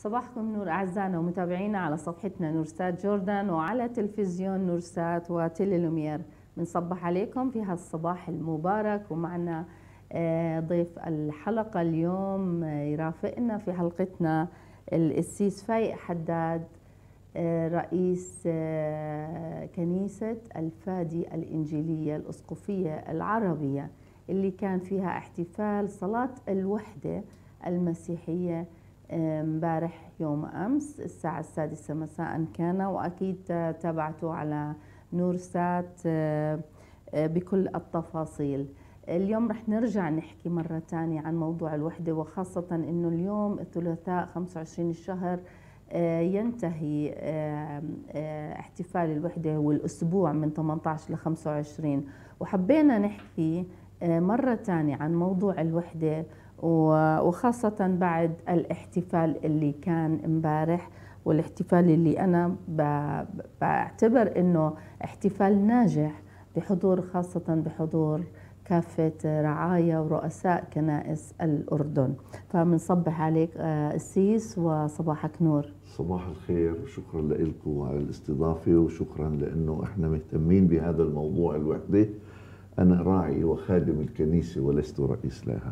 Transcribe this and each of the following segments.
صباحكم نور أعزائنا ومتابعينا على صفحتنا نورسات جوردن وعلى تلفزيون نورسات وتيلي لومير. بنصبح عليكم في هالصباح المبارك، ومعنا ضيف الحلقة اليوم يرافقنا في حلقتنا القسيس فايق حداد، رئيس كنيسة الفادي الإنجيلية الأسقفية العربية، اللي كان فيها احتفال صلاة الوحدة المسيحية امبارح يوم أمس الساعة 6 مساء كان، وأكيد تابعتوا على نورسات بكل التفاصيل. اليوم رح نرجع نحكي مرة تانية عن موضوع الوحدة، وخاصة أنه اليوم الثلاثاء 25 الشهر ينتهي احتفال الوحدة والأسبوع من 18 ل 25، وحبينا نحكي مرة تانية عن موضوع الوحدة، وخاصة بعد الاحتفال اللي كان امبارح، والاحتفال اللي أنا بعتبر أنه احتفال ناجح بحضور، خاصة بحضور كافة رعايا ورؤساء كنائس الأردن. فمنصبح عليك قسيس وصباحك نور. صباح الخير، وشكرا لكم على الاستضافة، وشكرا لأنه احنا مهتمين بهذا الموضوع الوحدة. أنا راعي وخادم الكنيسة ولست رئيس لها.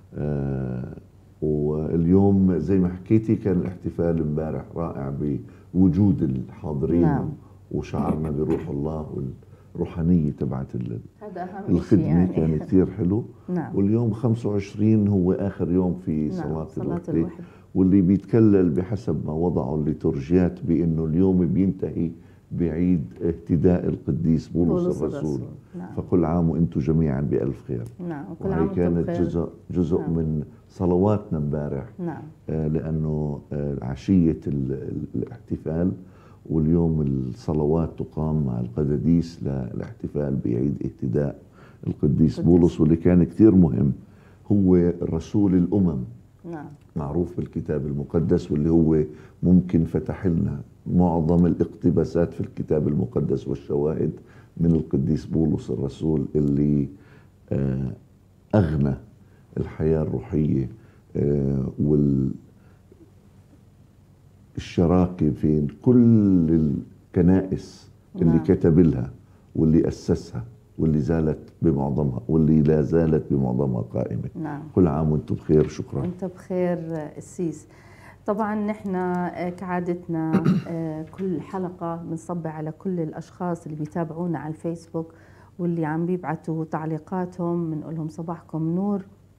واليوم زي ما حكيتي كان الاحتفال امبارح رائع بوجود الحاضرين. نعم. وشعرنا بروح الله والروحانية تبعت الخدمة يعني. كان كثير حلو. نعم. واليوم 25 هو آخر يوم في صلاة الوحدة، واللي بيتكلل بحسب ما وضعوا الليتورجيات بأنه اليوم بينتهي بعيد اهتداء القديس بولس الرسول. نعم. فكل عام وانتم جميعا بألف خير. نعم. وهي كانت جزء نعم. من صلواتنا امبارح. نعم. لأنه عشية الاحتفال، واليوم الصلوات تقام مع القداديس للاحتفال بعيد اهتداء القديس بولس، واللي كان كثير مهم. هو رسول الأمم. نعم. معروف بالكتاب المقدس، واللي هو ممكن فتح لنا معظم الاقتباسات في الكتاب المقدس والشواهد من القديس بولس الرسول، اللي أغنى الحياة الروحية والشراكة في كل الكنائس اللي نعم. كتب لها واللي أسسها واللي زالت بمعظمها واللي لا زالت بمعظمها قائمة. نعم. كل عام وانتم بخير. شكرا. وانت بخير قسيس. طبعا نحن كعادتنا كل حلقة بنصب على كل الأشخاص اللي بيتابعونا على الفيسبوك واللي عم بيبعتوا تعليقاتهم، بنقول لهم صباحكم نور.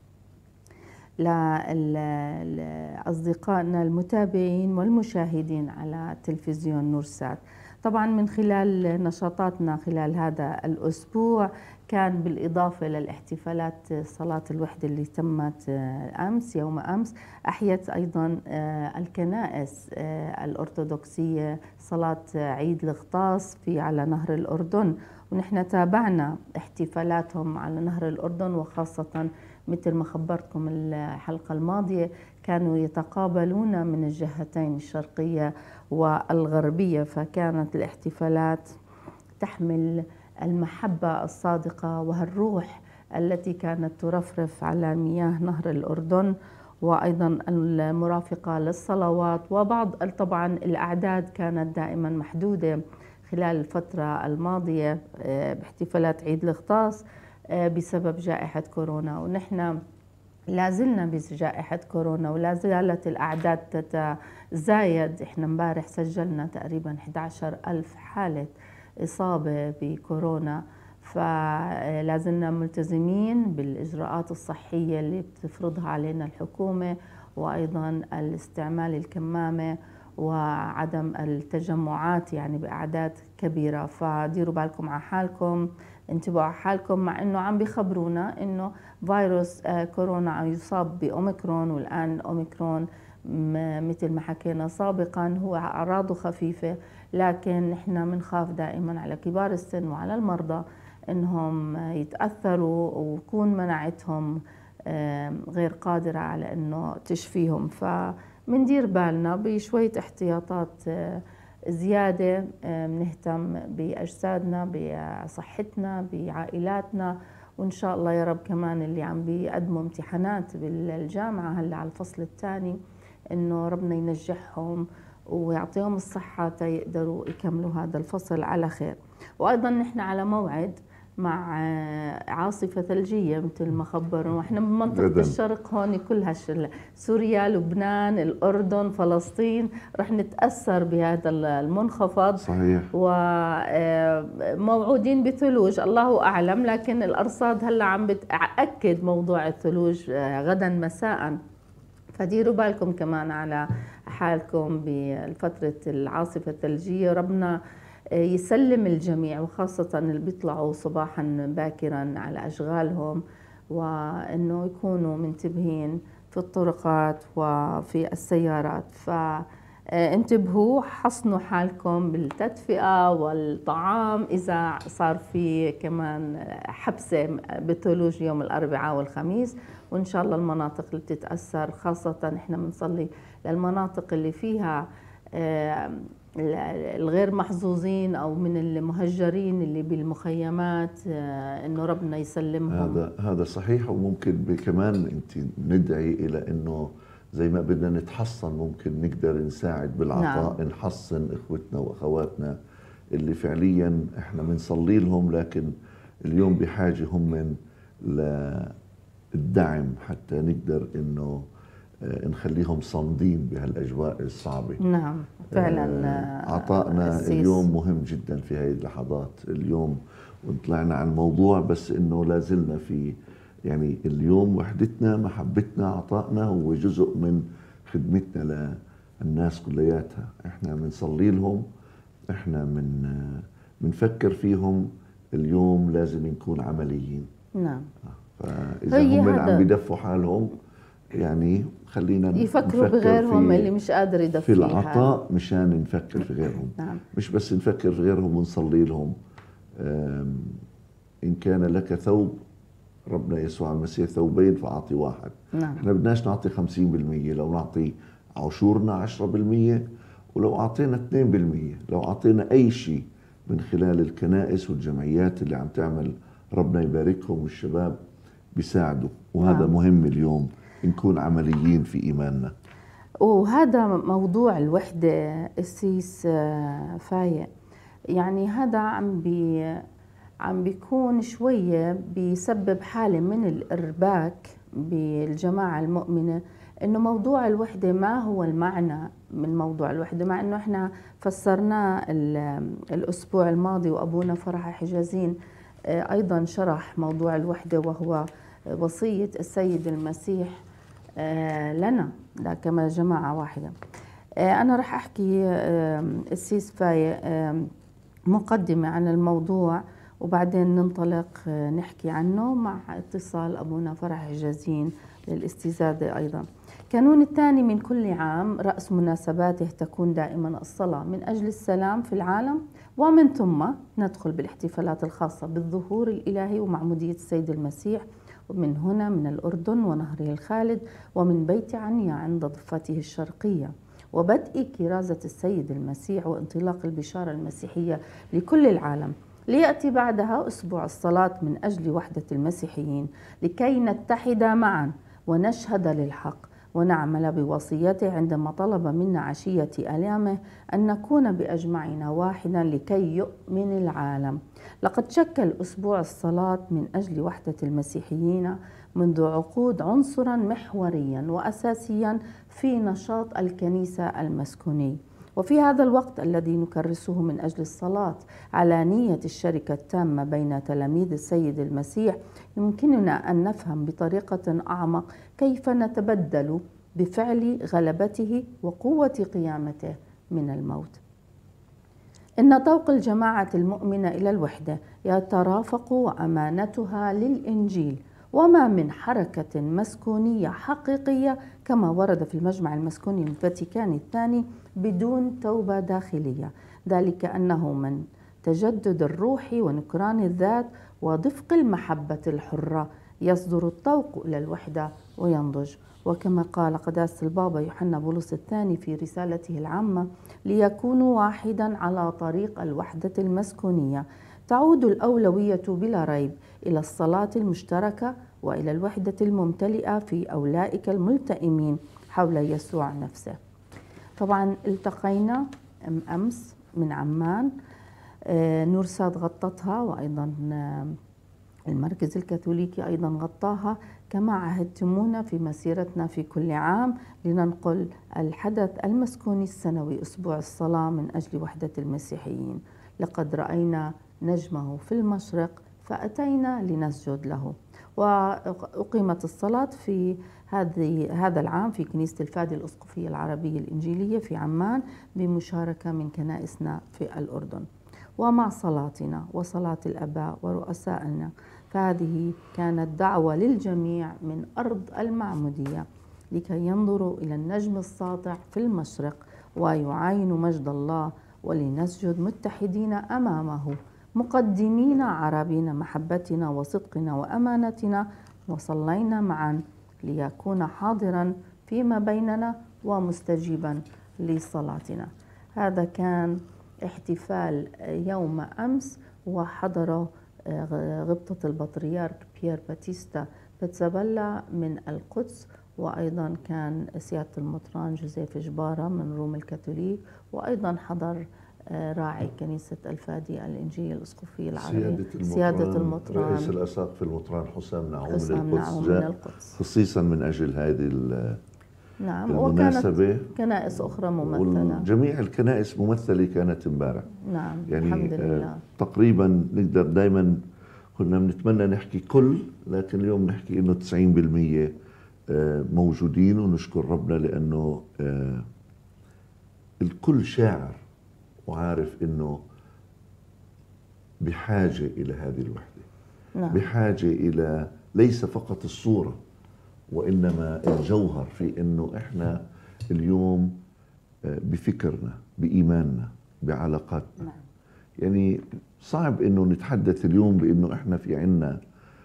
لأصدقائنا المتابعين والمشاهدين على تلفزيون نورسات، طبعا من خلال نشاطاتنا خلال هذا الأسبوع كان بالإضافة للاحتفالات صلاة الوحدة اللي تمت أمس يوم أمس، أحيت أيضا الكنائس الأرثوذكسية صلاة عيد الغطاس على نهر الأردن، ونحن تابعنا احتفالاتهم على نهر الأردن، وخاصة مثل ما خبرتكم الحلقة الماضية كانوا يتقابلون من الجهتين الشرقية والغربية، فكانت الاحتفالات تحمل المحبة الصادقة وهالروح التي كانت ترفرف على مياه نهر الأردن، وأيضا المرافقة للصلوات. وبعض طبعا الأعداد كانت دائما محدودة خلال الفترة الماضية باحتفالات عيد الغطاس بسبب جائحة كورونا، ونحن لازلنا بجائحة كورونا ولا زالت الأعداد تتزايد. احنا امبارح سجلنا تقريبا 11,000 حالة إصابة بكورونا، فلازلنا ملتزمين بالإجراءات الصحية اللي بتفرضها علينا الحكومة، وأيضا الاستعمال الكمامة وعدم التجمعات يعني بأعداد كبيرة. فديروا بالكم على حالكم، انتبهوا على حالكم، مع انه عم بيخبرونا انه فيروس كورونا يصاب بأوميكرون، والآن أوميكرون مثل ما حكينا سابقا هو أعراضه خفيفة، لكن نحن بنخاف دائما على كبار السن وعلى المرضى انهم يتأثروا ويكون مناعتهم غير قادرة على انه تشفيهم. فمندير بالنا بشوية احتياطات زيادة، بنهتم بأجسادنا بصحتنا بعائلاتنا، وإن شاء الله يا رب كمان اللي عم بيقدموا امتحانات بالجامعة هلا على الفصل الثاني إنه ربنا ينجحهم ويعطيهم الصحة يقدروا يكملوا هذا الفصل على خير. وأيضا نحن على موعد مع عاصفة ثلجية مثل ما خبروا، واحنا بمنطقة الشرق هون كلها سوريا، لبنان، الأردن، فلسطين رح نتأثر بهذا المنخفض. صحيح. وموعودين بثلوج الله أعلم، لكن الأرصاد هلا عم بتأكد موضوع الثلوج غدا مساء، فديروا بالكم كمان على حالكم بفترة العاصفة الثلجية. ربنا يسلم الجميع، وخاصة اللي بيطلعوا صباحا باكرا على أشغالهم، وأنه يكونوا منتبهين في الطرقات وفي السيارات. فانتبهوا، حصنوا حالكم بالتدفئة والطعام إذا صار في كمان حبسة بثلوج يوم الأربعاء والخميس. وإن شاء الله المناطق اللي بتتأثر، خاصة إحنا بنصلي للمناطق اللي فيها الغير محظوظين أو من المهجرين اللي بالمخيمات، إنه ربنا يسلمهم. هذا صحيح. وممكن كمان أنت ندعي إلى إنه زي ما بدنا نتحصن ممكن نقدر نساعد بالعطاء. نعم. نحصن إخوتنا وأخواتنا اللي فعليا إحنا بنصلي لهم، لكن اليوم بحاجة هم للدعم حتى نقدر إنه نخليهم صامدين بهالأجواء الصعبة. نعم فعلا. عطائنا اليوم مهم جدا في هذه اللحظات. اليوم وطلعنا عن الموضوع، بس إنه لازلنا في يعني اليوم وحدتنا، محبتنا، عطائنا هو جزء من خدمتنا للناس كلياتها. إحنا بنصلي لهم، إحنا بنفكر فيهم. اليوم لازم نكون عمليين. نعم. فإذا هم عم بدفوا حالهم، يعني خلينا يفكروا بغيرهم اللي مش قادر يدفي في العطاء مشان نفكر في غيرهم. نعم. مش بس نفكر في غيرهم ونصلي لهم. إن كان لك ثوب، ربنا يسوع المسيح ثوبين فأعطي واحد. نعم. احنا بدناش نعطي 50%، لو نعطي عشورنا 10%، ولو أعطينا 2%، لو أعطينا أي شيء من خلال الكنائس والجمعيات اللي عم تعمل، ربنا يباركهم، والشباب بيساعدوا. وهذا نعم. مهم اليوم نكون عمليين في إيماننا. وهذا موضوع الوحدة السيس فايق، يعني هذا عم بيكون شوية بيسبب حالة من الإرباك بالجماعة المؤمنة، إنه موضوع الوحدة ما هو المعنى من موضوع الوحدة، مع إنه إحنا فسرناه الأسبوع الماضي، وأبونا فرح حجازين أيضا شرح موضوع الوحدة، وهو وصية السيد المسيح لنا كما جماعة واحدة. أنا رح أحكي السيس فايق مقدمة عن الموضوع، وبعدين ننطلق نحكي عنه مع اتصال أبونا فرح حجازين للاستزادة. أيضا كانون الثاني من كل عام رأس مناسباته تكون دائما الصلاة من أجل السلام في العالم، ومن ثم ندخل بالاحتفالات الخاصة بالظهور الإلهي ومعمودية السيد المسيح، ومن هنا من الأردن ونهره الخالد، ومن بيت عنيا عند ضفته الشرقية، وبدء كرازة السيد المسيح وانطلاق البشارة المسيحية لكل العالم، ليأتي بعدها أسبوع الصلاة من أجل وحدة المسيحيين، لكي نتحد معا ونشهد للحق ونعمل بوصيته عندما طلب منا عشية آلامه أن نكون بأجمعنا واحدا لكي يؤمن العالم. لقد شكل أسبوع الصلاة من أجل وحدة المسيحيين منذ عقود عنصرا محوريا وأساسيا في نشاط الكنيسة المسكوني، وفي هذا الوقت الذي نكرسه من أجل الصلاة على نية الشركة التامة بين تلاميذ السيد المسيح، يمكننا أن نفهم بطريقة أعمق كيف نتبدل بفعل غلبته وقوة قيامته من الموت. إن طوق الجماعة المؤمنة إلى الوحدة يترافق وأمانتها للإنجيل، وما من حركة مسكونية حقيقية كما ورد في المجمع المسكوني الفاتيكاني الثاني بدون توبة داخلية، ذلك أنه من تجدد الروح ونكران الذات ودفق المحبة الحرة يصدر الطوق إلى الوحدة وينضج. وكما قال قداسة البابا يوحنا بولس الثاني في رسالته العامة: ليكونوا واحدا على طريق الوحدة المسكونية، تعود الأولوية بلا ريب إلى الصلاة المشتركة وإلى الوحدة الممتلئة في أولئك الملتئمين حول يسوع نفسه. طبعا التقينا أمس من عمان، نورساد غطتها، وأيضا المركز الكاثوليكي أيضا غطاها، كما عهدتمونا في مسيرتنا في كل عام لننقل الحدث المسكوني السنوي أسبوع الصلاة من أجل وحدة المسيحيين. لقد رأينا نجمه في المشرق فأتينا لنسجد له. وأقيمت الصلاة في هذا العام في كنيسة الفادي الأسقفية العربية الإنجيلية في عمان بمشاركة من كنائسنا في الأردن. ومع صلاتنا وصلاة الآباء ورؤسائنا، فهذه كانت دعوة للجميع من أرض المعمودية لكي ينظروا إلى النجم الساطع في المشرق ويعاينوا مجد الله، ولنسجد متحدين أمامه مقدمين عربين محبتنا وصدقنا وأمانتنا، وصلينا معا ليكون حاضرا فيما بيننا ومستجيبا لصلاتنا. هذا كان احتفال يوم أمس، وحضر غبطة البطريرك بيير باتيستا بتزابيلا من القدس، وأيضا كان سيادة المطران جوزيف جبارة من روم الكاثوليك، وأيضا حضر راعي كنيسة الفادي الإنجيلية الأسقفية العربية سيادة المطران رئيس الأساقفة المطران حسام نعوم من القدس خصيصا من أجل هذه نعم، المناسبة. وكانت كنائس أخرى ممثلة، وجميع الكنائس ممثلة كانت امبارح. نعم يعني الحمد لله. تقريبا نقدر دائما كنا بنتمنى نحكي كل، لكن اليوم نحكي إنه 90% موجودين، ونشكر ربنا لأنه الكل شاعر وعارف إنه بحاجة إلى هذه الوحدة. نعم. بحاجة إلى ليس فقط الصورة، وإنما الجوهر في إنه إحنا اليوم بفكرنا، بإيماننا، بعلاقاتنا. نعم. يعني صعب إنه نتحدث اليوم بإنه إحنا في عنا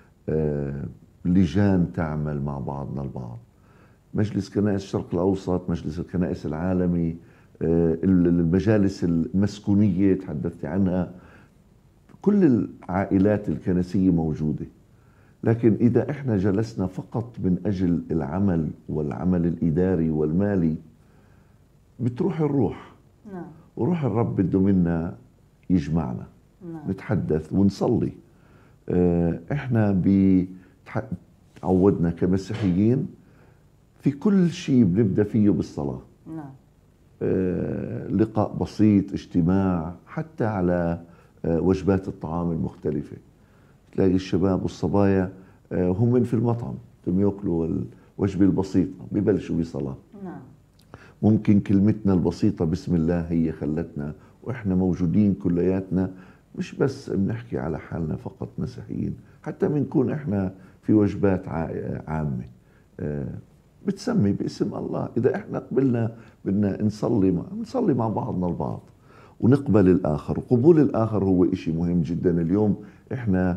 لجان تعمل مع بعضنا البعض. مجلس كنائس الشرق الأوسط، مجلس الكنائس العالمي، المجالس المسكونية تحدثت عنها، كل العائلات الكنسية موجودة. لكن إذا إحنا جلسنا فقط من أجل العمل والعمل الإداري والمالي، بتروح الروح. نعم. وروح الرب بده منا يجمعنا. نعم. نتحدث ونصلي. إحنا تعودنا كمسيحيين في كل شيء بنبدأ فيه بالصلاة. نعم. لقاء بسيط، اجتماع، حتى على وجبات الطعام المختلفة. تلاقي الشباب والصبايا هم في المطعم بدهم ياكلوا الوجبة البسيطة ببلشوا بصلاة. نعم. ممكن كلمتنا البسيطة بسم الله هي خلتنا وإحنا موجودين كلياتنا، مش بس بنحكي على حالنا فقط مسيحيين، حتى بنكون إحنا في وجبات عامة بتسمي باسم الله. إذا إحنا قبلنا بدنا نصلي مع بعضنا البعض ونقبل الآخر. وقبول الآخر هو إشي مهم جدا. اليوم إحنا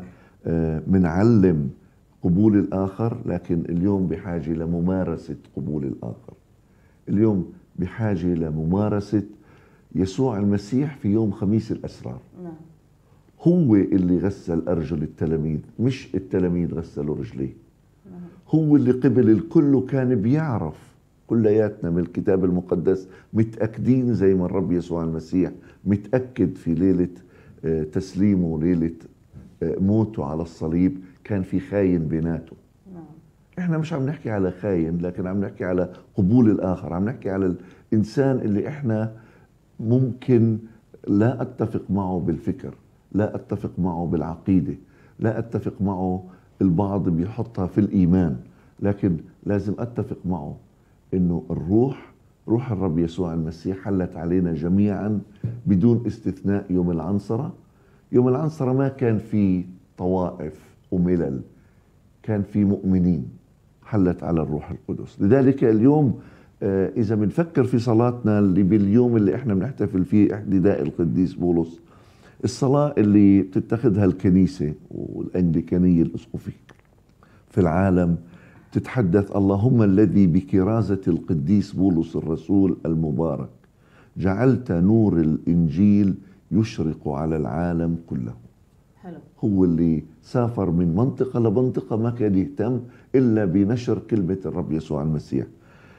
منعلم قبول الآخر، لكن اليوم بحاجة لممارسة قبول الآخر. اليوم بحاجة لممارسة يسوع المسيح في يوم خميس الأسرار. نعم. هو اللي غسل أرجل التلاميذ، مش التلاميذ غسلوا رجليه. نعم. هو اللي قبل الكل وكان بيعرف. كلياتنا من الكتاب المقدس متأكدين زي ما الرب يسوع المسيح متأكد في ليلة تسليمه، ليلة موته على الصليب، كان في خاين بيناته. نعم. احنا مش عم نحكي على خاين، لكن عم نحكي على قبول الآخر. عم نحكي على الإنسان اللي احنا ممكن لا أتفق معه بالفكر، لا أتفق معه بالعقيدة، لا أتفق معه، البعض بيحطها في الإيمان، لكن لازم أتفق معه إنه روح الرب يسوع المسيح حلت علينا جميعا بدون استثناء. يوم العنصرة ما كان في طوائف وملل، كان في مؤمنين، حلت على الروح القدس. لذلك اليوم إذا بنفكر في صلاتنا اللي باليوم اللي احنا بنحتفل فيه احتداء القديس بولس، الصلاة اللي بتتخذها الكنيسة والأنجليكانية الأسقفية في العالم تتحدث: اللهم الذي بكرازة القديس بولس الرسول المبارك جعلت نور الإنجيل يشرق على العالم كله. حلو. هو اللي سافر من منطقة لمنطقة، ما كان يهتم إلا بنشر كلمة الرب يسوع المسيح.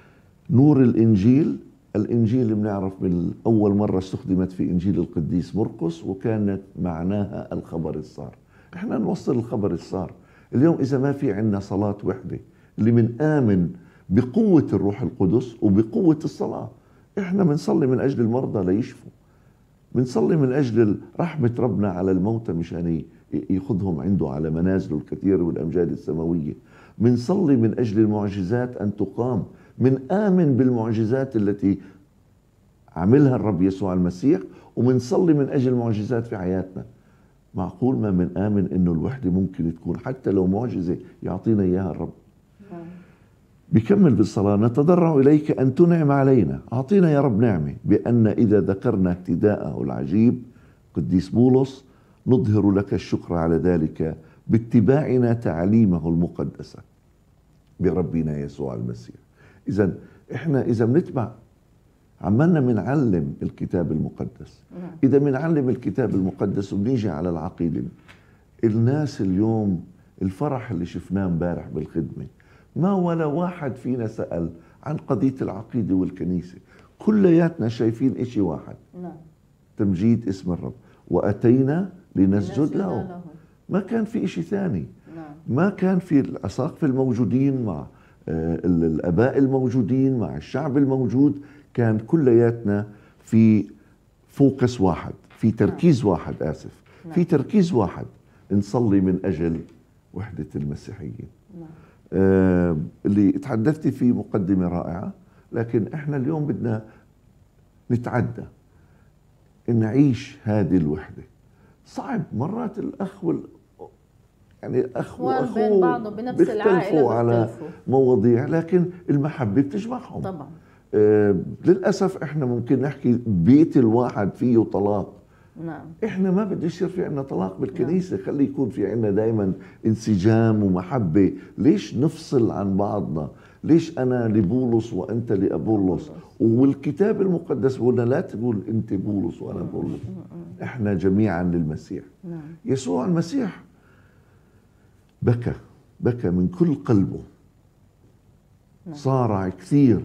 نور الإنجيل. الإنجيل بنعرف من أول مرة استخدمت في إنجيل القديس مرقس، وكانت معناها الخبر السار. إحنا نوصل الخبر السار. اليوم إذا ما في عندنا صلاة وحدة اللي من آمن بقوة الروح القدس وبقوة الصلاة. إحنا بنصلي من أجل المرضى ليشفوا، بنصلي من أجل رحمة ربنا على الموتى مشان ياخذهم عنده على منازله الكثيرة والأمجاد السماوية. بنصلي من أجل المعجزات أن تقام، من آمن بالمعجزات التي عملها الرب يسوع المسيح، ومنصلي من أجل المعجزات في حياتنا. معقول ما من آمن إنه الوحدة ممكن تكون حتى لو معجزة يعطينا إياها الرب. بيكمل بالصلاة: نتضرع إليك أن تنعم علينا. أعطينا يا رب نعمة بأن إذا ذكرنا اهتداءه العجيب قديس بولس نظهر لك الشكر على ذلك باتباعنا تعليمه المقدسة بربنا يسوع المسيح. إذا إحنا إذا بنتبع عمالنا منعلم الكتاب المقدس. إذا منعلم الكتاب المقدس وبنيجي على العقيدة، الناس اليوم الفرح اللي شفناه امبارح بالخدمة ما ولا واحد فينا سأل عن قضية العقيدة والكنيسة. كلياتنا شايفين إشي واحد، تمجيد اسم الرب، وأتينا لنسجد له. ما كان في إشي ثاني. ما كان في الأساقفة الموجودين مع الآباء الموجودين مع الشعب الموجود، كان كلياتنا في فوكس واحد، في تركيز واحد، آسف، في تركيز واحد، نصلي من أجل وحدة المسيحيين. اللي تحدثت فيه مقدمة رائعة، لكن احنا اليوم بدنا نتعدى نعيش هذه الوحدة. صعب مرات الأخ يعني الأخ وأخوه بين بعضه بنفس العائلة على مواضيع، لكن المحبة بتجمعهم طبعا. للأسف احنا ممكن نحكي بيت الواحد فيه طلاق. نعم. احنا ما بدنا يصير في عنا طلاق بالكنيسة. خلي يكون في عنا دائما انسجام ومحبة. ليش نفصل عن بعضنا؟ ليش أنا لبولس وأنت لأبولس؟ والكتاب المقدس بيقولنا لا تقول أنت بولس وأنا بولس، احنا جميعا للمسيح. يسوع المسيح بكى من كل قلبه، صارع كثير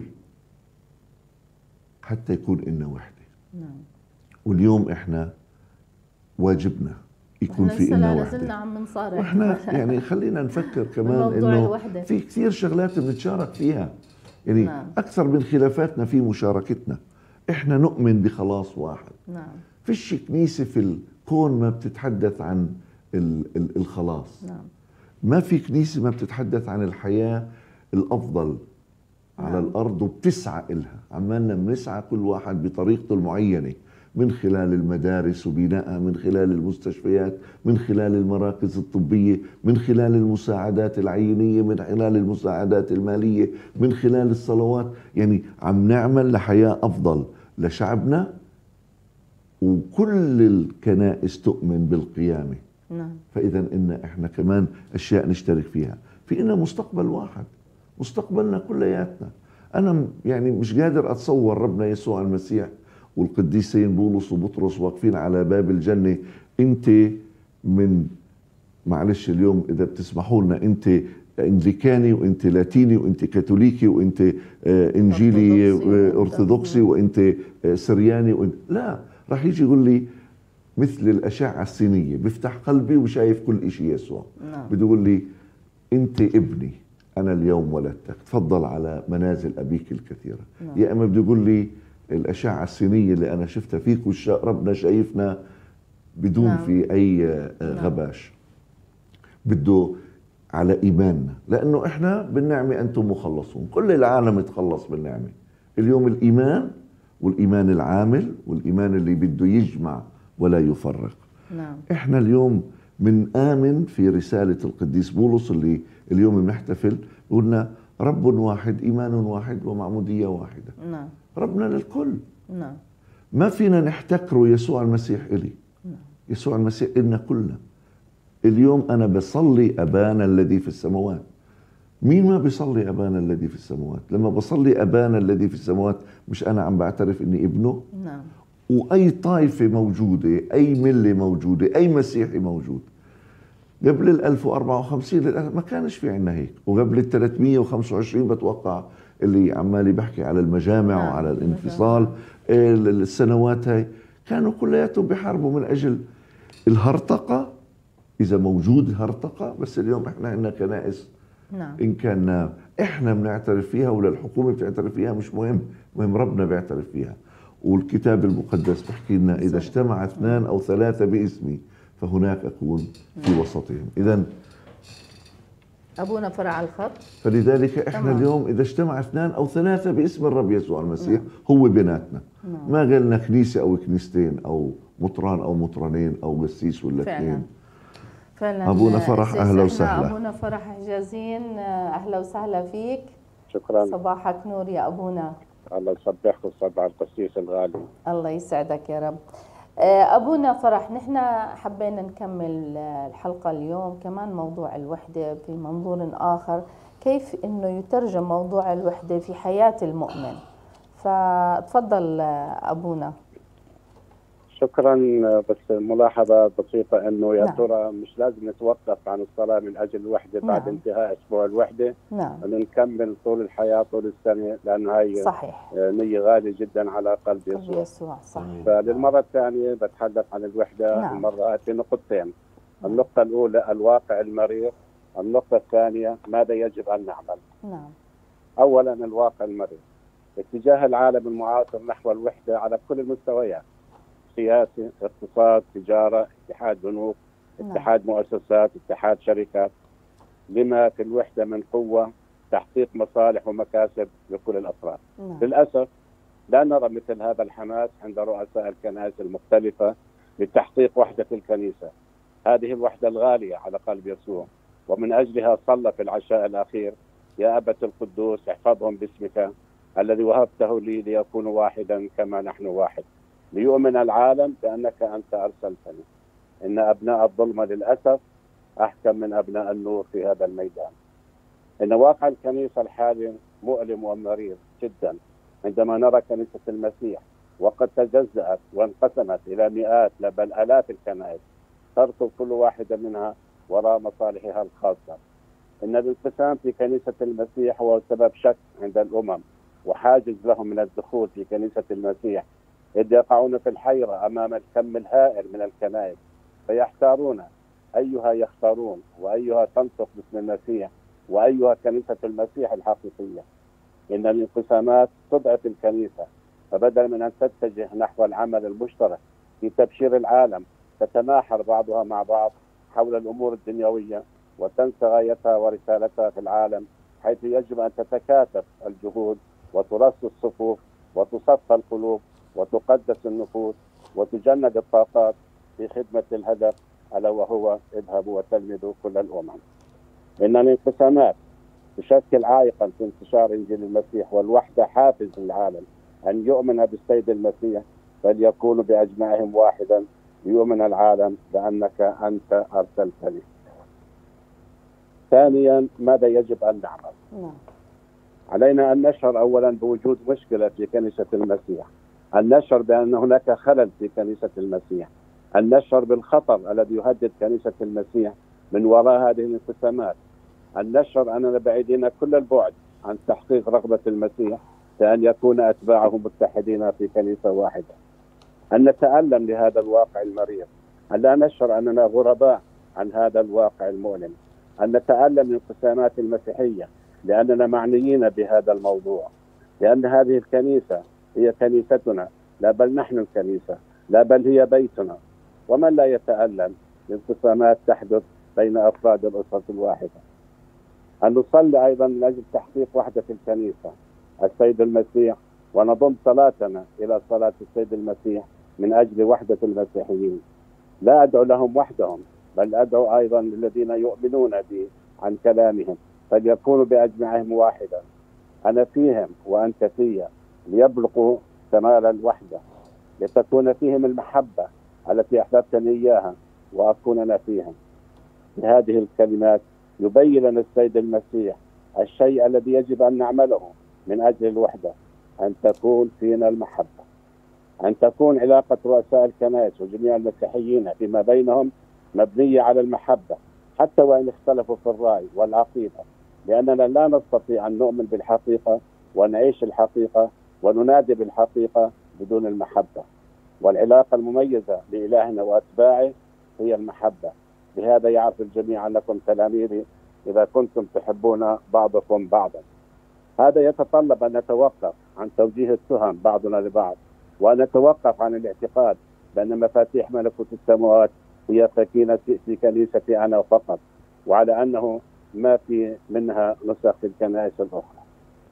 حتى يكون إنه وحدة. واليوم احنا واجبنا يكون في إنه وحدة. واحنا يعني خلينا نفكر كمان إنه في كثير شغلات بنتشارك فيها، يعني أكثر من خلافاتنا في مشاركتنا. احنا نؤمن بخلاص واحد. فيش كنيسة في الكون ما بتتحدث عن الخلاص. ما في كنيسة ما بتتحدث عن الحياة الأفضل على الأرض وبتسعى إلها. عمالنا بنسعى كل واحد بطريقته المعينة، من خلال المدارس وبنائها، من خلال المستشفيات، من خلال المراكز الطبية، من خلال المساعدات العينية، من خلال المساعدات المالية، من خلال الصلوات. يعني عم نعمل لحياة أفضل لشعبنا، وكل الكنائس تؤمن بالقيامة. فإذا إن إحنا كمان أشياء نشترك فيها. في إننا مستقبل واحد، مستقبلنا كلياتنا. أنا يعني مش قادر أتصور ربنا يسوع المسيح والقديسين بولس وبطرس واقفين على باب الجنة. أنت من معلش اليوم إذا بتسمحوا لنا، أنت إنجليكاني وأنت لاتيني وأنت كاثوليكي وأنت إنجيلي أرثوذكسي وأنت سرياني وأنت لا، راح يجي يقول لي مثل الأشعة السينية، بفتح قلبي وشايف كل إشي يسوع. بده يقول لي أنت ابني، أنا اليوم ولدتك، تفضل على منازل أبيك الكثيرة. يا أما بده يقول لي الأشعة السينية اللي أنا شفتها فيك ربنا شايفنا بدون في أي غباش. بده على إيماننا، لأنه إحنا بالنعمة أنتم مخلصون. كل العالم يتخلص بالنعمة. اليوم الإيمان، والإيمان العامل، والإيمان اللي بده يجمع ولا يفرق. إحنا اليوم من آمن في رسالة القديس بولس اللي اليوم بنحتفل، قلنا رب واحد، إيمان واحد، ومعمودية واحدة. ربنا للكل. ما فينا نحتكره يسوع المسيح إلي. يسوع المسيح إلنا كلنا. اليوم أنا بصلي أبانا الذي في السماوات. مين ما بيصلي أبانا الذي في السماوات؟ لما بصلي أبانا الذي في السماوات مش أنا عم بعترف إني ابنه؟ وأي طائفة موجودة، أي ملة موجودة، أي مسيحي موجود. قبل 1054 ما كانش في عنا هيك، وقبل 325 بتوقع اللي عمالي بحكي على المجامع وعلى الانفصال، السنوات هاي كانوا كلياتهم بيحاربوا من أجل الهرطقة، إذا موجود هرطقة. بس اليوم إحنا عندنا كنائس إن كان إحنا بنعترف فيها ولا الحكومة بتعترف فيها مش مهم، مهم ربنا بيعترف فيها. والكتاب المقدس بحكي لنا إذا اجتمع 2 أو 3 باسمي فهناك أكون في وسطهم. إذن أبونا فرع على الخط. فلذلك إحنا اليوم إذا اجتمع 2 أو 3 باسم الرب يسوع المسيح هو بيناتنا. ما قالنا كنيسة أو كنيستين أو مطران أو مطرانين أو قسيس ولا اثنين. فعلا أبونا فرح أهلا وسهلا. أبونا فرح حجازين أهلا وسهلا فيك. شكرا. صباحك نور يا أبونا. الله يصبحك ويصبح القسيس الغالي. الله يسعدك يا رب. أبونا فرح، نحن حبينا نكمل الحلقة اليوم كمان موضوع الوحدة في منظور آخر، كيف إنه يترجم موضوع الوحدة في حياة المؤمن. فتفضل أبونا. شكرا. بس ملاحظة بسيطة إنه يا ترى مش لازم نتوقف عن الصلاة من أجل الوحدة بعد انتهاء أسبوع الوحدة. إنه نكمل طول الحياة طول السنة، لأنه هاي صحيح نية غالية جدا على قلب يسوع. صحيح. فللمرة الثانية بتحدث عن الوحدة. المرة في نقطتين. النقطة الأولى الواقع المرير، النقطة الثانية ماذا يجب أن نعمل. أولا الواقع المرير، اتجاه العالم المعاصر نحو الوحدة على كل المستويات، سياسي، اقتصاد، تجارة، اتحاد بنوك، اتحاد مؤسسات، اتحاد شركات، لما في الوحدة من قوة تحقيق مصالح ومكاسب لكل الأطراف. للأسف لا نرى مثل هذا الحماس عند رؤساء الكنائس المختلفة لتحقيق وحدة الكنيسة، هذه الوحدة الغالية على قلب يسوع، ومن أجلها صلى في العشاء الأخير: يا أبت القدوس احفظهم باسمك الذي وهبته لي ليكونوا واحدا كما نحن واحد، ليؤمن العالم بأنك أنت أرسلتني. إن أبناء الظلمة للأسف أحكم من أبناء النور في هذا الميدان. إن واقع الكنيسة الحالي مؤلم ومرير جدا عندما نرى كنيسة المسيح وقد تجزأت وانقسمت إلى مئات بل آلاف الكنائس تركض كل واحدة منها وراء مصالحها الخاصة. إن الانقسام في كنيسة المسيح هو سبب شك عند الأمم وحاجز لهم من الدخول في كنيسة المسيح، إذ يقعون في الحيرة أمام الكم الهائل من الكنائس فيحتارون أيها يختارون وأيها تنطق باسم المسيح وأيها كنيسة المسيح الحقيقية. إن الانقسامات تضعف الكنيسة، فبدل من أن تتجه نحو العمل المشترك في تبشير العالم تتناحر بعضها مع بعض حول الأمور الدنيوية وتنسى غايتها ورسالتها في العالم، حيث يجب أن تتكاتف الجهود وترص الصفوف وتصفى القلوب وتقدس النفوس وتجند الطاقات في خدمة الهدف ألا وهو اذهبوا وتلمذوا كل الأمم. إن الانقسامات تشكل عائقا في انتشار إنجيل المسيح، والوحدة حافز للعالم أن يؤمن بالسيد المسيح فليكونوا بأجمعهم واحدا ليؤمن العالم بأنك أنت أرسلتني. ثانيا ماذا يجب أن نعمل؟ علينا أن نشعر أولا بوجود مشكلة في كنيسة المسيح، أن نشعر بأن هناك خلل في كنيسة المسيح، أن نشعر بالخطر الذي يهدد كنيسة المسيح من وراء هذه الانقسامات، أن نشعر أننا بعيدين كل البعد عن تحقيق رغبة المسيح بأن يكون أتباعه متحدين في كنيسة واحدة، أن نتألم لهذا الواقع المرير، أن لا نشعر أننا غرباء عن هذا الواقع المؤلم، أن نتألم من انقسامات المسيحية لأننا معنيين بهذا الموضوع، لأن هذه الكنيسة هي كنيستنا، لا بل نحن الكنيسة، لا بل هي بيتنا. ومن لا يتألم لانقسامات تحدث بين أفراد الأسرة الواحدة؟ أن نصلي أيضا من أجل تحقيق وحدة الكنيسة السيد المسيح، ونضم صلاتنا إلى صلاة السيد المسيح من أجل وحدة المسيحيين. لا أدعو لهم وحدهم، بل أدعو أيضا للذين يؤمنون بي عن كلامهم فليكونوا بأجمعهم واحدا، أنا فيهم وأنت فيا، ليبلغوا كمال الوحدة، لتكون فيهم المحبة التي أحببتني إياها وأكون أنا فيهم. بهذه الكلمات يبين لنا السيد المسيح الشيء الذي يجب أن نعمله من أجل الوحدة، أن تكون فينا المحبة، أن تكون علاقة رؤساء الكنائس وجميع المسيحيين فيما بينهم مبنية على المحبة حتى وإن اختلفوا في الرأي والعقيدة، لأننا لا نستطيع أن نؤمن بالحقيقة ونعيش الحقيقة وننادي بالحقيقة بدون المحبة. والعلاقة المميزة لإلهنا وأتباعه هي المحبة. بهذا يعرف الجميع أنكم تلاميذي إذا كنتم تحبون بعضكم بعضا. هذا يتطلب أن نتوقف عن توجيه التهم بعضنا لبعض، وأن نتوقف عن الاعتقاد بأن مفاتيح ملكوت السماوات هي سكينة في كنيستي أنا فقط، وعلى أنه ما في منها نسخ في الكنائس الأخرى.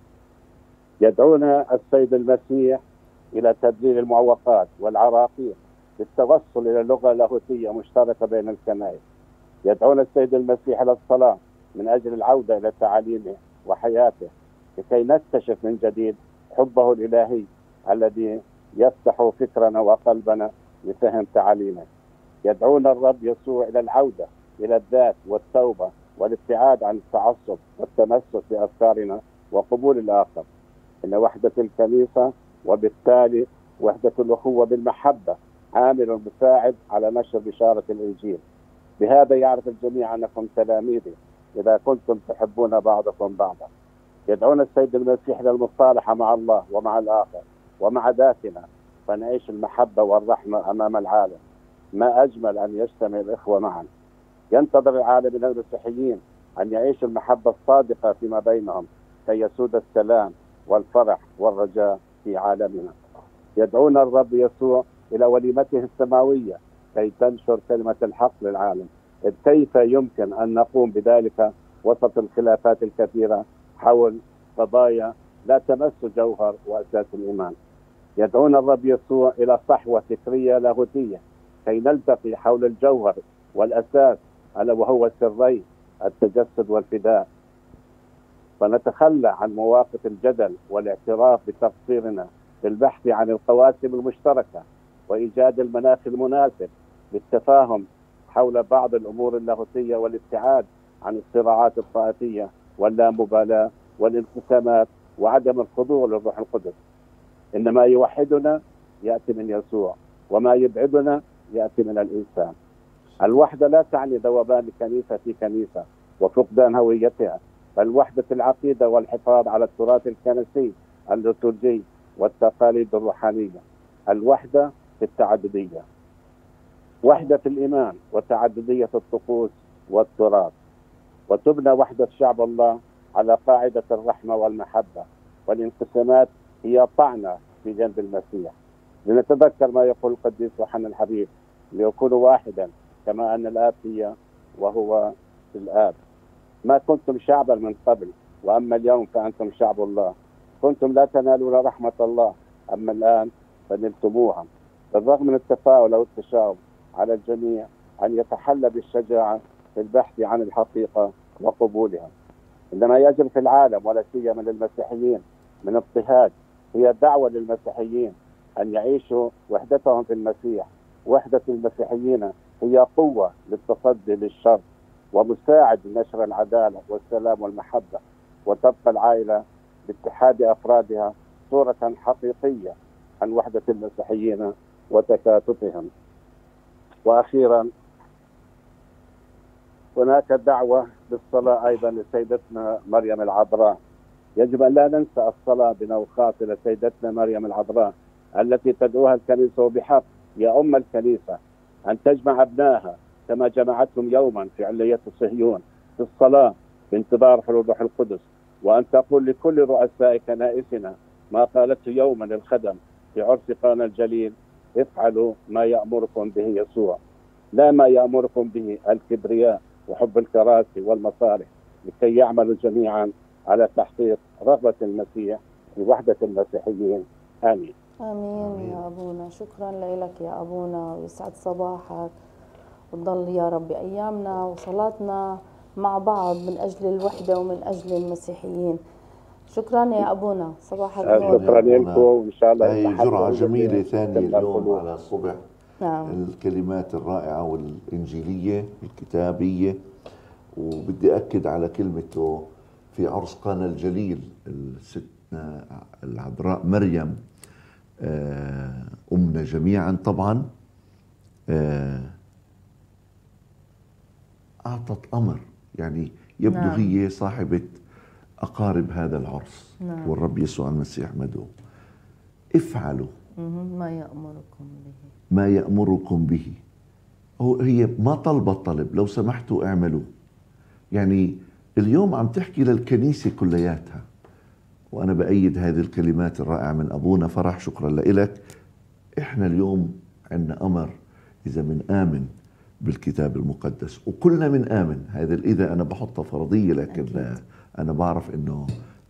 يدعونا السيد المسيح إلى تدليل المعوقات والعراقيل للتوصل إلى لغة لاهوتية مشتركة بين الكنائس. يدعونا السيد المسيح إلى الصلاة من أجل العودة إلى تعاليمه وحياته لكي نكتشف من جديد حبه الإلهي الذي يفتح فكرنا وقلبنا لفهم تعاليمه. يدعونا الرب يسوع إلى العودة إلى الذات والتوبة والابتعاد عن التعصب والتمسك بأفكارنا وقبول الآخر. إن وحدة الكنيسة وبالتالي وحدة الأخوة بالمحبة عامل مساعد على نشر بشارة الإنجيل. بهذا يعرف الجميع أنكم تلاميذي إذا كنتم تحبون بعضكم بعضا. يدعونا السيد المسيح للمصالحة مع الله ومع الآخر ومع ذاتنا، فنعيش المحبة والرحمة أمام العالم. ما أجمل أن يجتمع الإخوة معا. ينتظر العالم من المسيحيين أن يعيشوا المحبة الصادقة فيما بينهم كي يسود السلام والفرح والرجاء في عالمنا. يدعونا الرب يسوع إلى وليمته السماوية كي تنشر كلمة الحق للعالم. إذ كيف يمكن أن نقوم بذلك وسط الخلافات الكثيرة حول قضايا لا تمس جوهر وأساس الإيمان؟ يدعونا الرب يسوع إلى صحوة فكرية لاهوتية كي نلتقي حول الجوهر والأساس ألا وهو سري التجسد والفداء، فنتخلى عن مواقف الجدل والاعتراف بتقصيرنا في البحث عن القواسم المشتركة وإيجاد المناخ المناسب للتفاهم حول بعض الأمور اللاهوتية والابتعاد عن الصراعات الطائفية واللامبالاة والانقسامات وعدم الخضوع للروح القدس. إن ما يوحدنا يأتي من يسوع وما يبعدنا يأتي من الإنسان. الوحدة لا تعني ذوبان كنيسة في كنيسة وفقدان هويتها، بل وحدة العقيدة والحفاظ على التراث الكنسي الليتورجي والتقاليد الروحانية. الوحدة في التعددية، وحدة الإيمان وتعددية الطقوس والتراث. وتبنى وحدة شعب الله على قاعدة الرحمة والمحبة، والانقسامات هي طعنة في جنب المسيح. لنتذكر ما يقول القديس يوحنا الحبيب: ليكونوا واحدا كما أن الآب هي وهو الآب. ما كنتم شعبا من قبل، وأما اليوم فأنتم شعب الله. كنتم لا تنالون رحمة الله، أما الآن فنلتموها. بالرغم من التفاؤل أو التشاؤم على الجميع أن يتحلى بالشجاعة في البحث عن الحقيقة وقبولها. عندما يجري في العالم ولا سيما للمسيحيين من اضطهاد، هي دعوة للمسيحيين أن يعيشوا وحدتهم في المسيح. وحدة المسيحيين هي قوة للتصدي للشر ومساعد لنشر العدالة والسلام والمحبة. وتبقى العائلة باتحاد أفرادها صورة حقيقية عن وحدة المسيحيين وتكاتفهم. وأخيرا هناك دعوة بالصلاة أيضا لسيدتنا مريم العذراء. يجب أن لا ننسى الصلاة بنوخاص إلى سيدتنا مريم العذراء التي تدعوها الكنيسة بحق يا أم الكنيسة أن تجمع أبنائها كما جمعتهم يوما في علية صهيون في الصلاة بانتظار حلول الروح القدس، وأن تقول لكل رؤساء كنائسنا ما قالته يوما للخدم في عرس قانا الجليل: افعلوا ما يأمركم به يسوع، لا ما يأمركم به الكبرياء وحب الكراسي والمصالح، لكي يعملوا جميعا على تحقيق رغبة المسيح في وحدة المسيحيين. آمين. آمين يا أبونا. شكرا لك يا أبونا، ويسعد صباحك، وتضل يا رب أيامنا وصلاتنا مع بعض من أجل الوحدة ومن أجل المسيحيين. شكرا يا أبونا، صباحك نور. شكرا لكم، وإن شاء الله هي جرعة جميلة ثانية اليوم على الصبح. نعم. الكلمات الرائعة والإنجيلية الكتابية. وبدي أكد على كلمته في عرس قانا الجليل، الستنا العذراء مريم أمنا جميعا طبعا أعطت أمر، يعني يبدو نعم. هي صاحبة أقارب هذا العرس. نعم. والرب يسوع المسيح مدعو افعلوا ما يأمركم به. ما يأمركم به. هي ما طلبت طلب، لو سمحتوا اعملوا. يعني اليوم عم تحكي للكنيسة كلياتها، وأنا بأيد هذه الكلمات الرائعة من أبونا فرح، شكرا لك. إحنا اليوم عندنا أمر، إذا من آمن بالكتاب المقدس، وكلنا من آمن، هذا إذا أنا بحطها فرضية، لكن أنا بعرف أنه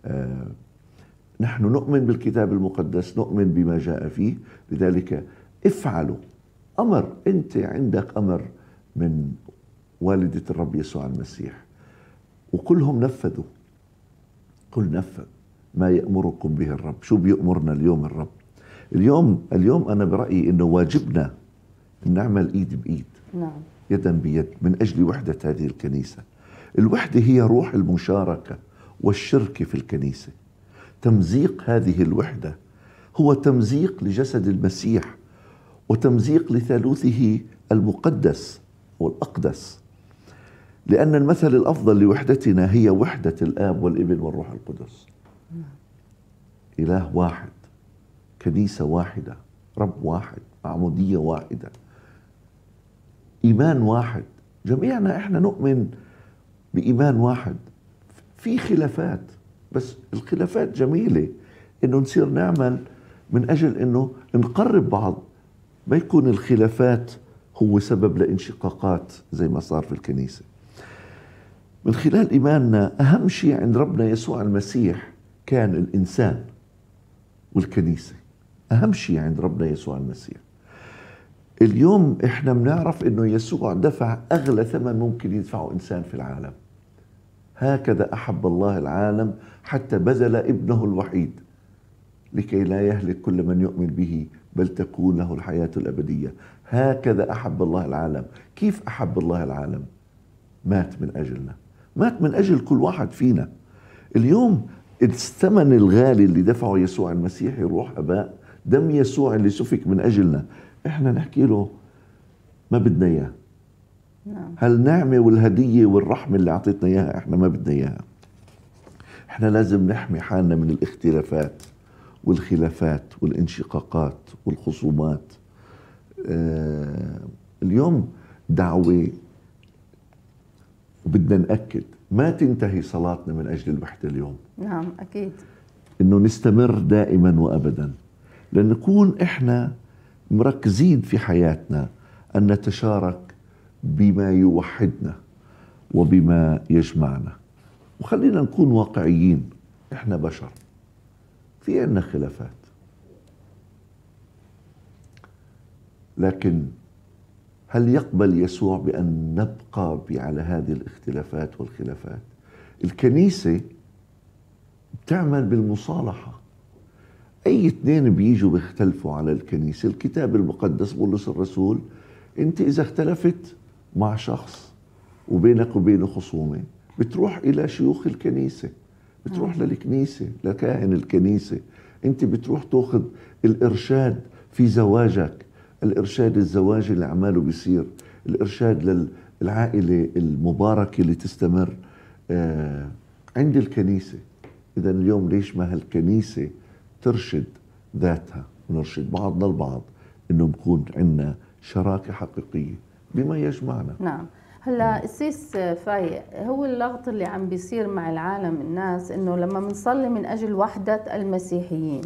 نحن نؤمن بالكتاب المقدس، نؤمن بما جاء فيه. لذلك افعلوا أمر. أنت عندك أمر من والدة الرب يسوع المسيح، وكلهم نفذوا، كل نفذ ما يأمركم به الرب. شو بيأمرنا اليوم الرب؟ اليوم أنا برأيي أنه واجبنا أن نعمل إيد بإيد. نعم. يدا بيد من أجل وحدة هذه الكنيسة. الوحدة هي روح المشاركة والشركة في الكنيسة. تمزيق هذه الوحدة هو تمزيق لجسد المسيح، وتمزيق لثالوثه المقدس والأقدس، لأن المثل الأفضل لوحدتنا هي وحدة الآب والابن والروح القدس. إله واحد، كنيسة واحدة، رب واحد، معمودية واحدة، إيمان واحد. جميعنا إحنا نؤمن بإيمان واحد. في خلافات، بس الخلافات جميلة، إنه نصير نعمل من أجل إنه نقرب بعض، ما يكون الخلافات هو سبب لانشقاقات زي ما صار في الكنيسة. من خلال إيماننا أهم شيء عند ربنا يسوع المسيح كان الإنسان والكنيسة. أهم شيء عند ربنا يسوع المسيح. اليوم إحنا بنعرف إنه يسوع دفع أغلى ثمن ممكن يدفعه إنسان في العالم. هكذا أحب الله العالم حتى بذل ابنه الوحيد لكي لا يهلك كل من يؤمن به بل تكون له الحياة الأبدية. هكذا أحب الله العالم. كيف أحب الله العالم؟ مات من أجلنا، مات من أجل كل واحد فينا. اليوم الثمن الغالي اللي دفعه يسوع المسيح يروح أباء، دم يسوع اللي سفك من أجلنا، إحنا نحكي له ما بدنا إياه. نعم. هالنعمة والهدية والرحمة اللي أعطيتنا إياها إحنا ما بدنا إياها. إحنا لازم نحمي حالنا من الاختلافات والخلافات والانشقاقات والخصومات. اليوم دعوة، وبدنا نأكد ما تنتهي صلاتنا من أجل الوحدة اليوم. نعم أكيد. إنه نستمر دائما وأبدا، لأن نكون إحنا مركزين في حياتنا أن نتشارك بما يوحدنا وبما يجمعنا. وخلينا نكون واقعيين، إحنا بشر، في عنا خلافات، لكن هل يقبل يسوع بأن نبقى على هذه الاختلافات والخلافات؟ الكنيسة بتعمل بالمصالحة. أي اثنين بيجوا بيختلفوا على الكنيسة، الكتاب المقدس بولس الرسول، أنت إذا اختلفت مع شخص وبينك وبينه خصومة بتروح إلى شيوخ الكنيسة، بتروح للكنيسة، لكاهن الكنيسة، أنت بتروح تأخذ الإرشاد في زواجك، الإرشاد الزواجي اللي عماله بيصير، الإرشاد للعائلة المباركة اللي تستمر عند الكنيسة. إذا اليوم ليش ما هالكنيسة ترشد ذاتها ونرشد بعضنا البعض، إنه نكون عندنا شراكة حقيقية بما يجمعنا. نعم. هلا السيس فايق، هو اللغط اللي عم بيصير مع العالم، الناس انه لما بنصلي من اجل وحدة المسيحيين،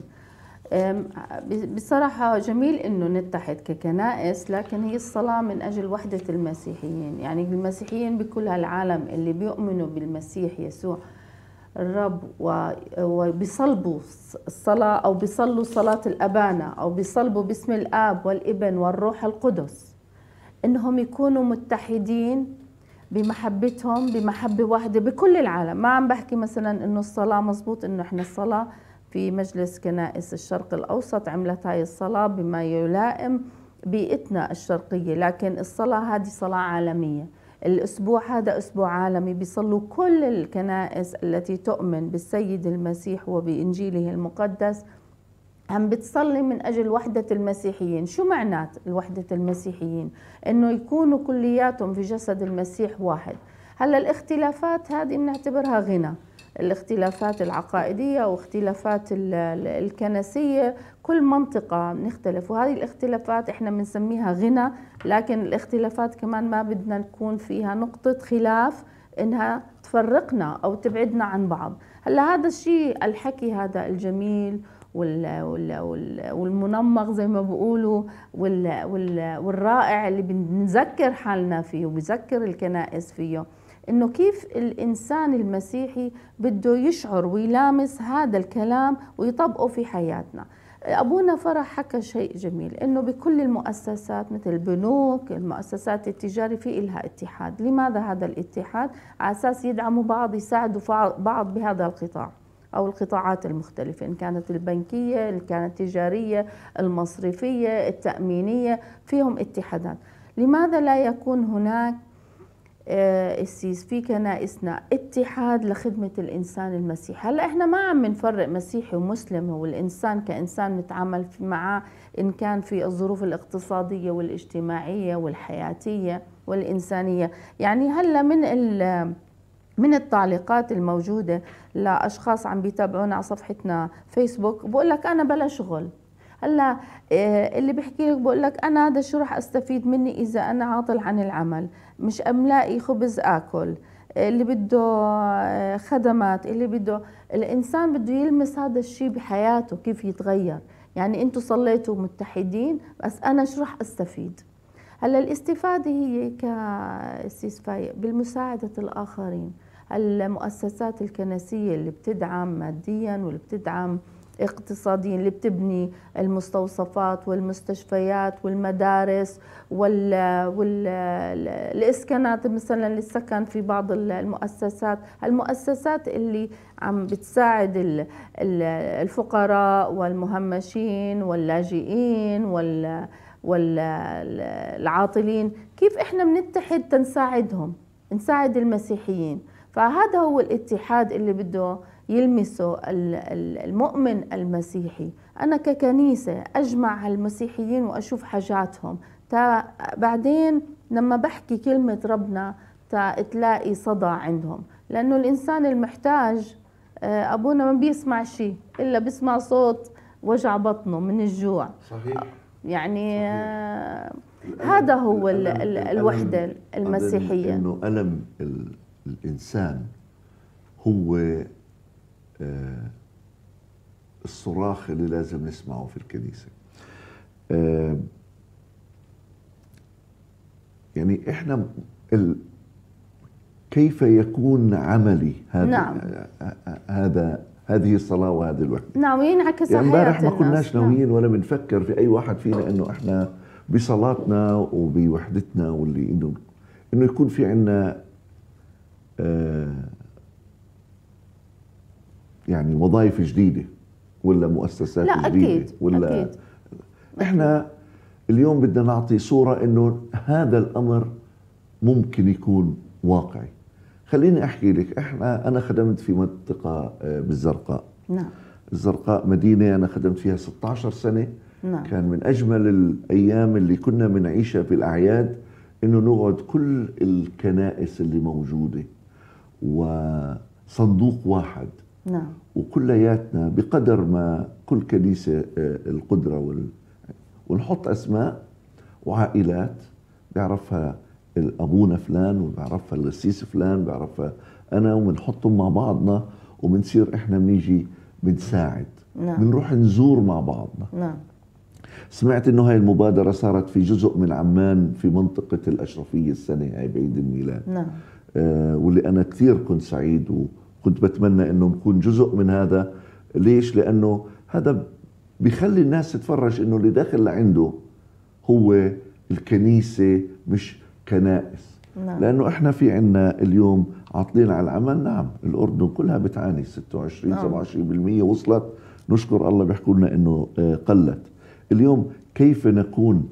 بصراحة جميل انه نتحد ككنائس، لكن هي الصلاة من اجل وحدة المسيحيين، يعني المسيحيين بكل هالعالم اللي بيؤمنوا بالمسيح يسوع الرب وبيصلبوا الصلاة او بيصلوا صلاة الأبانة او بيصلبوا باسم الآب والابن والروح القدس، انهم يكونوا متحدين بمحبتهم، بمحبة واحدة بكل العالم. ما عم بحكي مثلا انه الصلاة مزبوط، انه احنا الصلاة في مجلس كنائس الشرق الأوسط عملت هاي الصلاة بما يلائم بيئتنا الشرقية، لكن الصلاة هذه صلاة عالمية. الأسبوع هذا أسبوع عالمي، بيصلوا كل الكنائس التي تؤمن بالسيد المسيح وبإنجيله المقدس، عم بتصلي من أجل وحدة المسيحيين. شو معنات الوحدة المسيحيين؟ إنه يكونوا كلياتهم في جسد المسيح واحد. هلا الاختلافات هذه بنعتبرها غنى، الاختلافات العقائدية واختلافات الكنسية، كل منطقة نختلف، وهذه الاختلافات احنا بنسميها غنى، لكن الاختلافات كمان ما بدنا نكون فيها نقطة خلاف انها تفرقنا او تبعدنا عن بعض. هلا هذا الشيء الحكي هذا الجميل والمنمق زي ما بيقولوا والرائع اللي بنذكر حالنا فيه وبذكر الكنائس فيه، انه كيف الانسان المسيحي بده يشعر ويلامس هذا الكلام ويطبقه في حياتنا. ابونا فرح حكى شيء جميل، انه بكل المؤسسات مثل البنوك، المؤسسات التجارية في إلها اتحاد. لماذا هذا الاتحاد؟ على اساس يدعموا بعض، يساعدوا بعض بهذا القطاع أو القطاعات المختلفة، إن كانت البنكية، إن كانت التجارية، المصرفية، التأمينية، فيهم اتحادات. لماذا لا يكون هناك في كنائسنا اتحاد لخدمة الإنسان المسيحي؟ هلا إحنا ما عم نفرق مسيحي ومسلم، هو الإنسان كإنسان نتعامل معه إن كان في الظروف الاقتصادية والاجتماعية والحياتية والإنسانية. يعني هلا من التعليقات الموجودة لأشخاص عم بيتابعونا على صفحتنا فيسبوك، بقول لك أنا بلا شغل. هلا اللي بيحكي لك بقول لك أنا هذا شو رح أستفيد مني إذا أنا عاطل عن العمل، مش أملاقي خبز آكل، اللي بده خدمات، اللي بده. الإنسان بده يلمس هذا الشيء بحياته كيف يتغير. يعني أنتوا صليتوا متحدين، بس أنا شو رح أستفيد؟ هلا الاستفادة هي كأسيس فايق بالمساعدة الآخرين. المؤسسات الكنسية اللي بتدعم ماديا واللي بتدعم اقتصاديا، اللي بتبني المستوصفات والمستشفيات والمدارس والإسكانات مثلا للسكن في بعض المؤسسات اللي عم بتساعد الفقراء والمهمشين واللاجئين والعاطلين. كيف احنا بنتحد تنساعدهم، نساعد المسيحيين؟ فهذا هو الاتحاد اللي بده يلمسه المؤمن المسيحي. أنا ككنيسة أجمع المسيحيين وأشوف حاجاتهم، بعدين لما بحكي كلمة ربنا تلاقي صدى عندهم، لأنه الإنسان المحتاج أبونا ما بيسمع شيء إلا بيسمع صوت وجع بطنه من الجوع. صحيح. يعني هذا هو الوحدة المسيحية، إنه ألم الإنسان هو الصراخ اللي لازم نسمعه في الكنيسة. يعني إحنا كيف يكون عملي هذا؟ نعم. هذه الصلاة وهذه الوحدة. نعم، وينعكس على يعني حياة امبارح ما كناش ناويين نعم. ولا بنفكر في أي واحد فينا إنه إحنا بصلاتنا وبوحدتنا واللي إنه يكون في عنا يعني وظائف جديدة ولا مؤسسات لا جديدة. أكيد. ولا أكيد. إحنا اليوم بدنا نعطي صورة إنه هذا الأمر ممكن يكون واقعي. خليني أحكي لك، أنا خدمت في منطقة بالزرقاء. نعم. الزرقاء مدينة أنا خدمت فيها 16 سنة. نعم. كان من أجمل الأيام اللي كنا بنعيشها في الأعياد إنه نقعد كل الكنائس اللي موجودة وصندوق واحد. نعم. وكلياتنا بقدر ما كل كنيسة القدرة ونحط أسماء وعائلات بيعرفها أبونا فلان وبيعرفها القسيس فلان بيعرفها أنا، وبنحطهم مع بعضنا وبنصير إحنا بنيجي بنساعد. نعم. بنروح نزور مع بعضنا. نعم. سمعت إنه هاي المبادرة صارت في جزء من عمان في منطقة الأشرفية السنة هاي بعيد الميلاد. نعم. واللي أنا كثير كنت سعيد وكنت بتمنى إنه نكون جزء من هذا. ليش؟ لأنه هذا بيخلي الناس تتفرج إنه اللي داخل لعنده هو الكنيسة مش كنائس. نعم. لأنه إحنا في عنا اليوم عاطلين على العمل. نعم، الأردن كلها بتعاني 26-27% وصلت، نشكر الله بيحكوا لنا إنه قلت. اليوم كيف نكون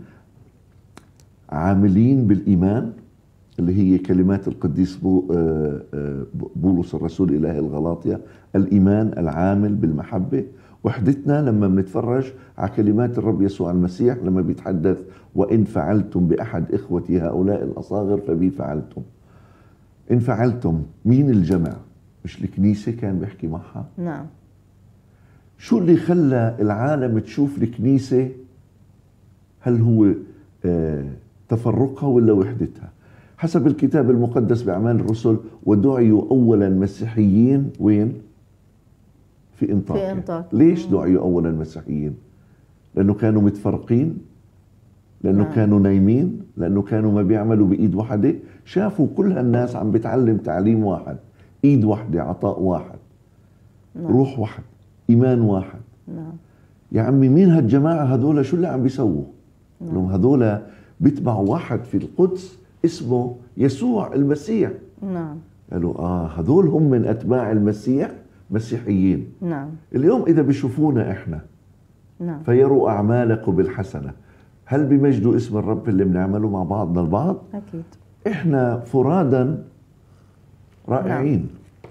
عاملين بالإيمان اللي هي كلمات القديس بولس الرسول إلى الغلاطية، الإيمان العامل بالمحبة. وحدتنا لما بنتفرج على كلمات الرب يسوع المسيح لما بيتحدث وإن فعلتم بأحد إخوتي هؤلاء الأصاغر فبي فعلتم. إن فعلتم، مين الجمع؟ مش الكنيسة كان بيحكي معها؟ نعم. شو اللي خلى العالم تشوف الكنيسة؟ هل هو تفرقها ولا وحدتها؟ حسب الكتاب المقدس بأعمال الرسل ودعيوا أولا مسيحيين وين؟ في انطاكيا. ليش دعيوا أولا مسيحيين؟ لأنه كانوا متفرقين؟ لأنه كانوا نايمين؟ لأنه كانوا ما بيعملوا بإيد واحدة؟ شافوا كل هالناس عم بتعلم تعليم واحد، إيد واحدة، عطاء واحد، روح واحد، إيمان واحد. يا عمي مين هالجماعة هذولا؟ شو اللي عم بيسووا؟ لهم هذولا بيتبعوا واحد في القدس اسمه يسوع المسيح. قالوا هذول هم من أتباع المسيح، مسيحيين. اليوم إذا بيشوفونا إحنا فيروا أعمالكم بالحسنة، هل بيمجدوا اسم الرب اللي بنعمله مع بعضنا البعض؟ أكيد. إحنا فرادا رائعين.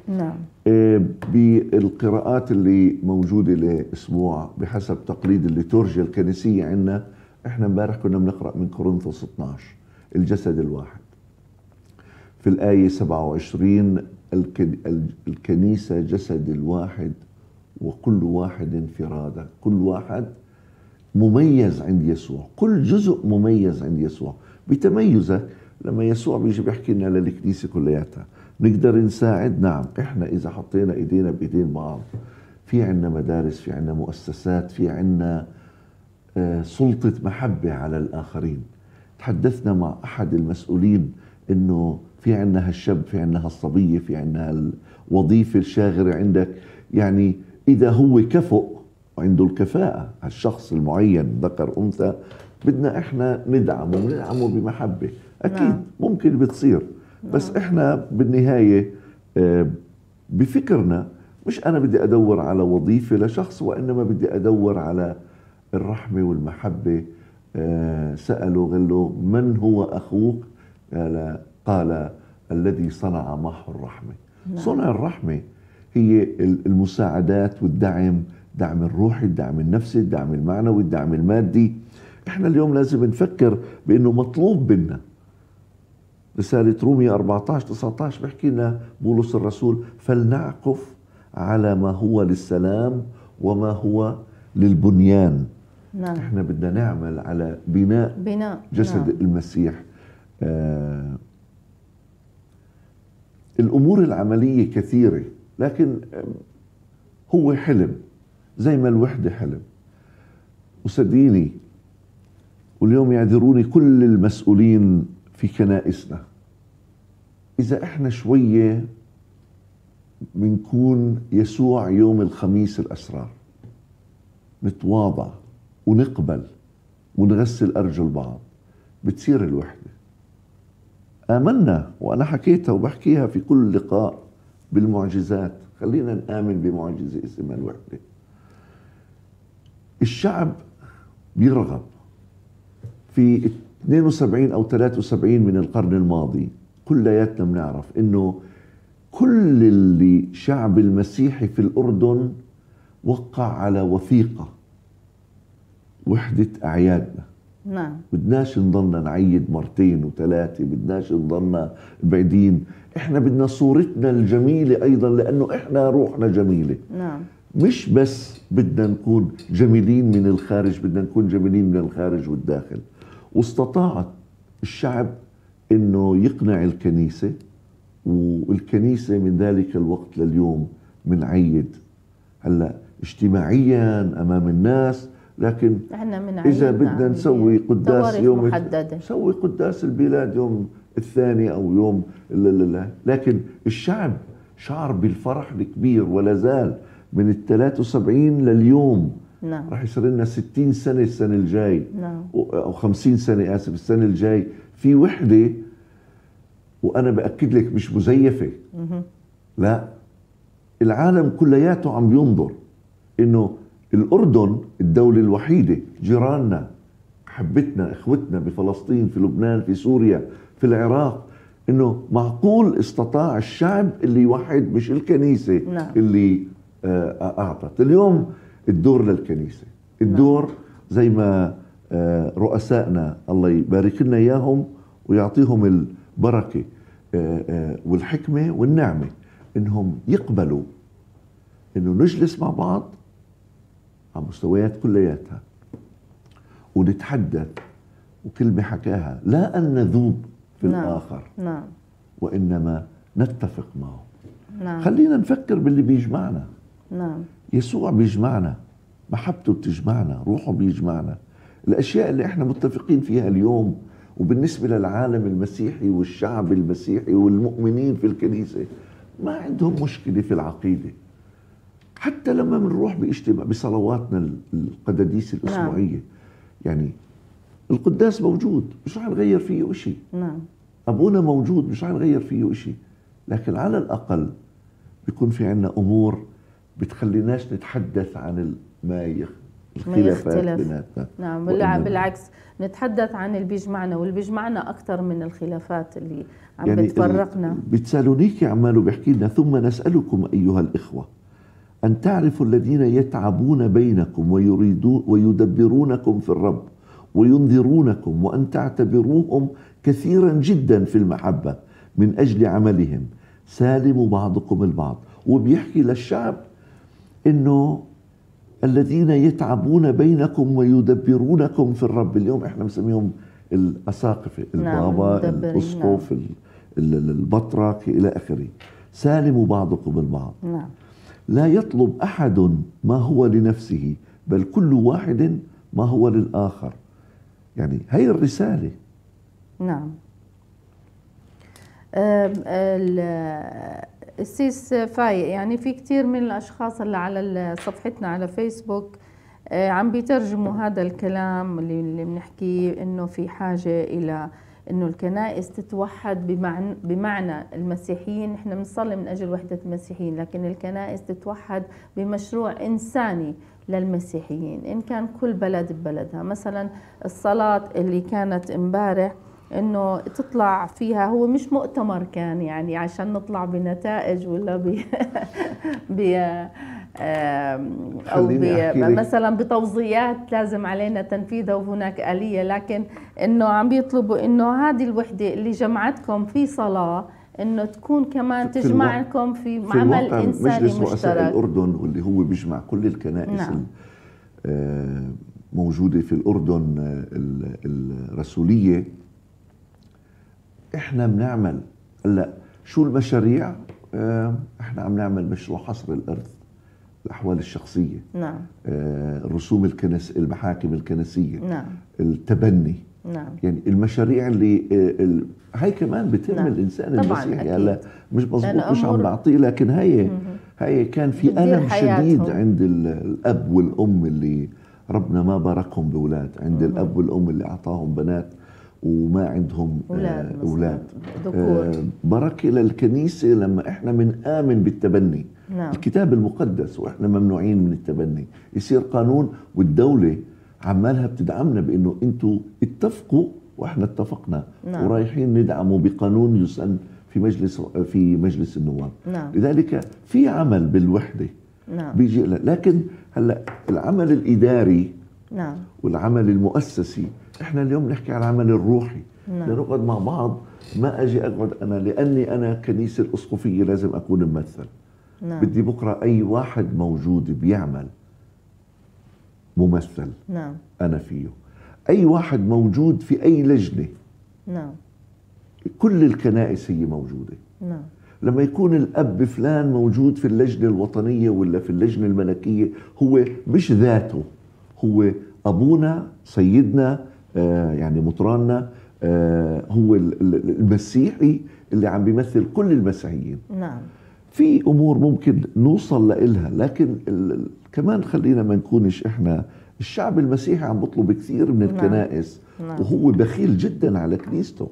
بالقراءات اللي موجودة لأسبوع بحسب تقليد الليتورجيا الكنسية عندنا، إحنا امبارح كنا بنقرأ من كورنثوس 12 الجسد الواحد. في الآية 27 الكنيسة جسد الواحد وكل واحد انفرادا، كل واحد مميز عند يسوع، كل جزء مميز عند يسوع بتميزه. لما يسوع بيجي بيحكي لنا للكنيسة كلياتها نقدر نساعد. نعم، احنا اذا حطينا ايدينا بايدين بعض، في عنا مدارس، في عنا مؤسسات، في عنا سلطة محبة على الآخرين. تحدثنا مع أحد المسؤولين إنه في عنا هالشاب، في عنا هالصبية، في عنا الوظيفة الشاغرة عندك، يعني إذا هو كفؤ وعنده الكفاءة هالشخص المعين ذكر أنثى، بدنا إحنا ندعمه بمحبة. أكيد ممكن بتصير، بس إحنا بالنهاية بفكرنا مش أنا بدي أدور على وظيفة لشخص، وإنما بدي أدور على الرحمة والمحبة. سألوا قال له من هو أخوك؟ قال الذي صنع معه الرحمة. صنع الرحمة هي المساعدات والدعم، دعم الروحي، الدعم النفسي، الدعم المعنوي، الدعم المادي. احنا اليوم لازم نفكر بأنه مطلوب منا. رسالة رومية 14-19 بحكي لنا بولس الرسول فلنعكف على ما هو للسلام وما هو للبنيان. احنا بدنا نعمل على بناء جسد المسيح. الأمور العملية كثيرة، لكن هو حلم زي ما الوحدة حلم. وصدقيني، واليوم يعذروني كل المسؤولين في كنائسنا، إذا إحنا شوية بنكون يسوع يوم الخميس الأسرار، نتواضع ونقبل ونغسل أرجل بعض، بتصير الوحدة. آمنا، وأنا حكيتها وبحكيها في كل لقاء بالمعجزات. خلينا نآمن بمعجزة اسمها الوحدة. الشعب بيرغب. في 72 أو 73 من القرن الماضي كلياتنا بنعرف إنه كل اللي شعب المسيحي في الأردن وقع على وثيقة وحدة أعيادنا. بدناش نضلنا نعيد مرتين وثلاثة، بدناش نضلنا بعيدين. احنا بدنا صورتنا الجميلة أيضا، لأنه احنا روحنا جميلة. مش بس بدنا نكون جميلين من الخارج، بدنا نكون جميلين من الخارج والداخل. واستطاعت الشعب انه يقنع الكنيسة، والكنيسة من ذلك الوقت لليوم منعيد هلا اجتماعيا امام الناس، لكن اذا بدنا نسوي قداس يوم نسوي قداس البلاد يوم الثاني او يوم لكن الشعب شعر بالفرح الكبير، ولا زال من 73 لليوم. راح يصير لنا 60 سنة السنة الجاي، أو 50 سنة آسف السنة الجاي في وحدة. وأنا بأكد لك مش مزيفة، لا، العالم كلياته عم بينظر إنه الأردن الدولة الوحيدة، جيراننا، حبتنا، إخوتنا بفلسطين، في لبنان، في سوريا، في العراق، إنه معقول استطاع الشعب اللي يوحد، مش الكنيسة اللي أعطت. اليوم الدور للكنيسة، الدور زي ما رؤسائنا الله يبارك لنا إياهم ويعطيهم البركة والحكمة والنعمة، انهم يقبلوا انه نجلس مع بعض على مستويات كلياتها ونتحدث، وكلمة حكاها لا أن نذوب في الآخر وإنما نتفق معه. خلينا نفكر باللي بيجمعنا. يسوع بيجمعنا، محبته بتجمعنا، روحه بيجمعنا. الأشياء اللي احنا متفقين فيها اليوم، وبالنسبة للعالم المسيحي والشعب المسيحي والمؤمنين في الكنيسة ما عندهم مشكلة في العقيدة. حتى لما بنروح باجتماع بصلواتنا القداديس الأسبوعية، يعني القداس موجود مش رح نغير فيه شيء، أبونا موجود مش رح نغير فيه شيء، لكن على الأقل بيكون في عنا أمور بتخليناش نتحدث عن الخلافات بيناتنا. بالعكس نتحدث عن اللي بيجمعنا، واللي بيجمعنا أكثر من الخلافات اللي عم بتفرقنا. بتسالونيكي عماله بيحكي لنا: ثم نسألكم أيها الإخوة أن تعرفوا الذين يتعبون بينكم ويدبرونكم في الرب وينذرونكم، وأن تعتبروهم كثيرا جدا في المحبة من أجل عملهم، سالموا بعضكم البعض. وبيحكي للشعب إنه الذين يتعبون بينكم ويدبرونكم في الرب. اليوم احنا مسميهم الأساقفة، البابا، الأسقف، البطرك إلى آخره. سالموا بعضكم البعض. لا يطلب أحد ما هو لنفسه، بل كل واحد ما هو للآخر. يعني هي الرسالة. السيس فايق، يعني في كتير من الأشخاص اللي على صفحتنا على فيسبوك عم بيترجموا هذا الكلام اللي بنحكيه، إنه في حاجة إلى إنه الكنائس تتوحد بمعنى المسيحيين. إحنا بنصلي من أجل وحدة المسيحيين، لكن الكنائس تتوحد بمشروع إنساني للمسيحيين، إن كان كل بلد ببلدها. مثلا الصلاة اللي كانت امبارح إنه تطلع فيها، هو مش مؤتمر كان يعني عشان نطلع بنتائج ولا أو مثلا بتوصيات لازم علينا تنفيذها وهناك آلية، لكن إنه عم بيطلبوا إنه هذه الوحدة اللي جمعتكم في صلاة إنه تكون كمان تجمعكم في عمل إنساني مشترك. مجلس رؤساء الأردن واللي هو بيجمع كل الكنائس موجودة في الأردن الرسولية. احنا بنعمل هلا شو المشاريع؟ احنا عم نعمل مشروع حصر الارث، الاحوال الشخصيه، الرسوم المحاكم الكنسيه، التبني، يعني المشاريع اللي هاي كمان بتهم الانسان المسيحي. هلا مش مزبوط، مش عم بعطيه، لكن هي كان في الم شديد عند الاب والام اللي ربنا ما باركهم باولاد، عند الاب والام اللي اعطاهم بنات وما عندهم أولاد. بركة للكنيسة لما إحنا منآمن بالتبني. الكتاب المقدس وإحنا ممنوعين من التبني، يصير قانون، والدولة عمالها بتدعمنا بأنه أنتوا اتفقوا وإحنا اتفقنا، ورايحين ندعمه بقانون يسن في مجلس النواب. لذلك في عمل بالوحدة بيجي، لكن هلا العمل الإداري والعمل المؤسسي، احنا اليوم نحكي على العمل الروحي. لنقعد مع بعض، ما اجي اقعد انا لاني انا كنيسة الاسقفية لازم اكون ممثل. بدي بكره اي واحد موجود بيعمل ممثل. انا فيه اي واحد موجود في اي لجنة. كل الكنائس هي موجودة. لما يكون الاب فلان موجود في اللجنة الوطنية ولا في اللجنة الملكية، هو مش ذاته، هو ابونا سيدنا يعني مطراننا، هو المسيحي اللي عم بيمثل كل المسيحيين. في امور ممكن نوصل لها، لكن كمان خلينا ما نكونش احنا الشعب المسيحي عم بطلب كثير من الكنائس، وهو بخيل جدا على كنيسته.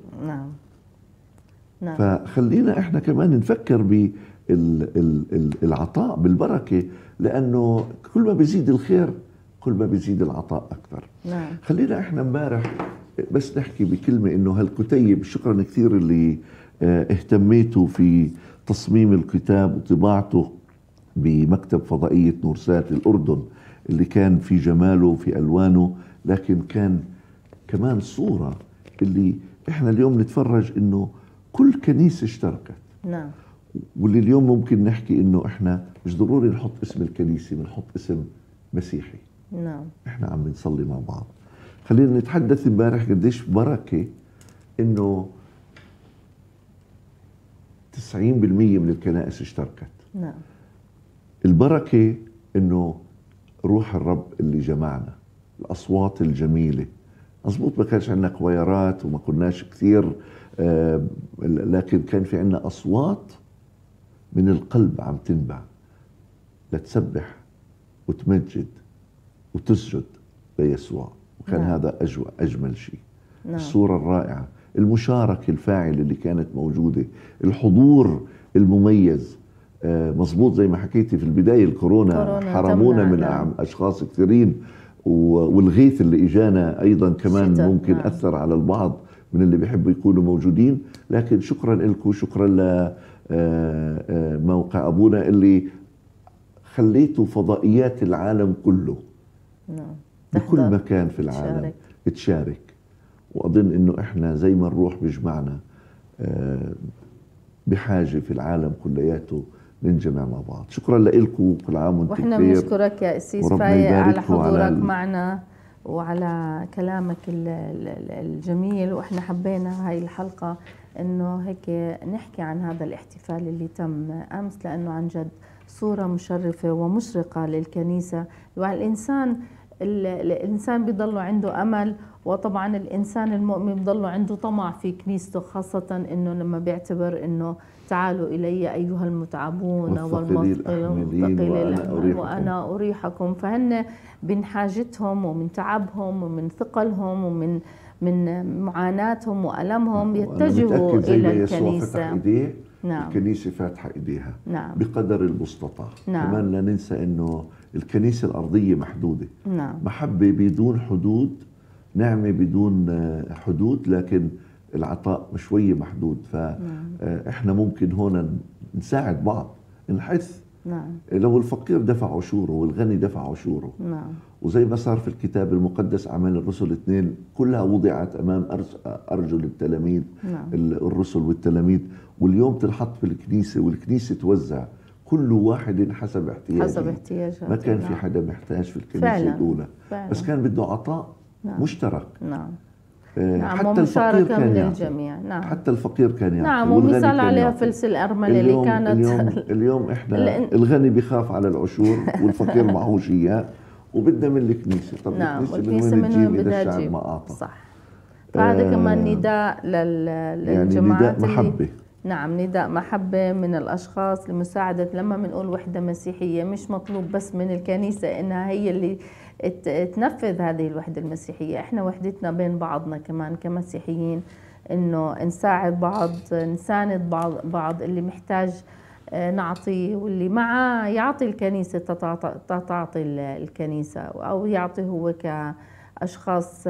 فخلينا احنا كمان نفكر بالعطاء بالبركة، لانه كل ما بيزيد الخير كل ما بيزيد العطاء أكثر. خلينا إحنا امبارح بس نحكي بكلمة إنه هالكتيب، شكرا كثير اللي اهتميتوا في تصميم الكتاب وطباعته بمكتب فضائية نورسات الأردن، اللي كان في جماله وفي ألوانه، لكن كان كمان صورة اللي إحنا اليوم نتفرج إنه كل كنيسة اشتركت. واللي اليوم ممكن نحكي انه احنا مش ضروري نحط اسم الكنيسة، بنحط اسم مسيحي. نعم. احنا عم بنصلي مع بعض. خلينا نتحدث امبارح قديش بركة انه 90% من الكنائس اشتركت. نعم. البركة انه روح الرب اللي جمعنا، الاصوات الجميلة. مظبوط ما كانش عندنا كويرات وما كناش كثير، لكن كان في عندنا اصوات من القلب عم تنبع لتسبح وتمجد وتسجد ليسوع. وكان هذا أجمل شيء. الصورة الرائعة، المشاركة الفاعلة اللي كانت موجودة، الحضور المميز. مظبوط زي ما حكيتي في البداية، الكورونا حرمونا من أشخاص كثيرين، والغيث اللي إجانا أيضا كمان ممكن أثر على البعض من اللي بيحبوا يكونوا موجودين. لكن شكرا لكم، شكرا لموقع أبونا اللي خليتوا فضائيات العالم كله بكل مكان في العالم تشارك. وأظن إنه إحنا زي ما الروح بيجمعنا بحاجة في العالم كلياته ننجمع مع بعض. شكرا لكم، كل عام وانتم بخير. واحنا بنشكرك يا أسيس فايق على حضورك معنا وعلى كلامك الجميل. واحنا حبينا هاي الحلقة انه هيك نحكي عن هذا الاحتفال اللي تم امس، لانه عن جد صورة مشرفة ومشرقة للكنيسة. الإنسان بيضل عنده أمل، وطبعا الإنسان المؤمن بيضل عنده طمع في كنيسته، خاصة إنه لما بيعتبر إنه تعالوا إلي أيها المتعبون والمثقلين وأنا أريحكم. فهن من حاجتهم ومن تعبهم ومن ثقلهم ومن معاناتهم وألمهم يتجهوا إلى الكنيسة. نعم. الكنيسة فاتحة إيديها. نعم. بقدر المستطاع. نعم. كمان لا ننسى إنه الكنيسة الأرضية محدودة. نعم. محبة بدون حدود، نعمة بدون حدود، لكن العطاء شوية محدود. فإحنا ممكن هون نساعد بعض، نحث. نعم. لو الفقير دفع عشوره والغني دفع عشوره. نعم. وزي ما صار في الكتاب المقدس أعمال الرسل 2 كلها وضعت أمام أرجل التلاميذ. نعم. الرسل والتلاميذ، واليوم تنحط في الكنيسة والكنيسة توزع كل واحد حسب احتياجه. ما كان في حدا محتاج في الكنيسة الأولى. بس كان بده عطاء. نعم. مشترك. نعم. حتى الفقير كان يعطي. الجميع. نعم. حتى الفقير كان يعطي. نعم. ومثال عليها فلس الأرملة اللي كانت اليوم احنا الغني بخاف على العشور والفقير معهوش إياه وبدنا من الكنيسة. طب نعم. الكنيسة من وين تجيب إذا الشعب ما أعطى؟ صح. فهذا كمان نداء للجماعات، يعني نداء محبة. نعم، نداء محبة من الأشخاص لمساعدة. لما بنقول وحدة مسيحية مش مطلوب بس من الكنيسة إنها هي اللي تنفذ هذه الوحدة المسيحية، إحنا وحدتنا بين بعضنا كمان كمسيحيين، إنه نساعد بعض، نساند بعض اللي محتاج نعطي، واللي معاه يعطي الكنيسة تعطي الكنيسة، أو يعطي هو كأشخاص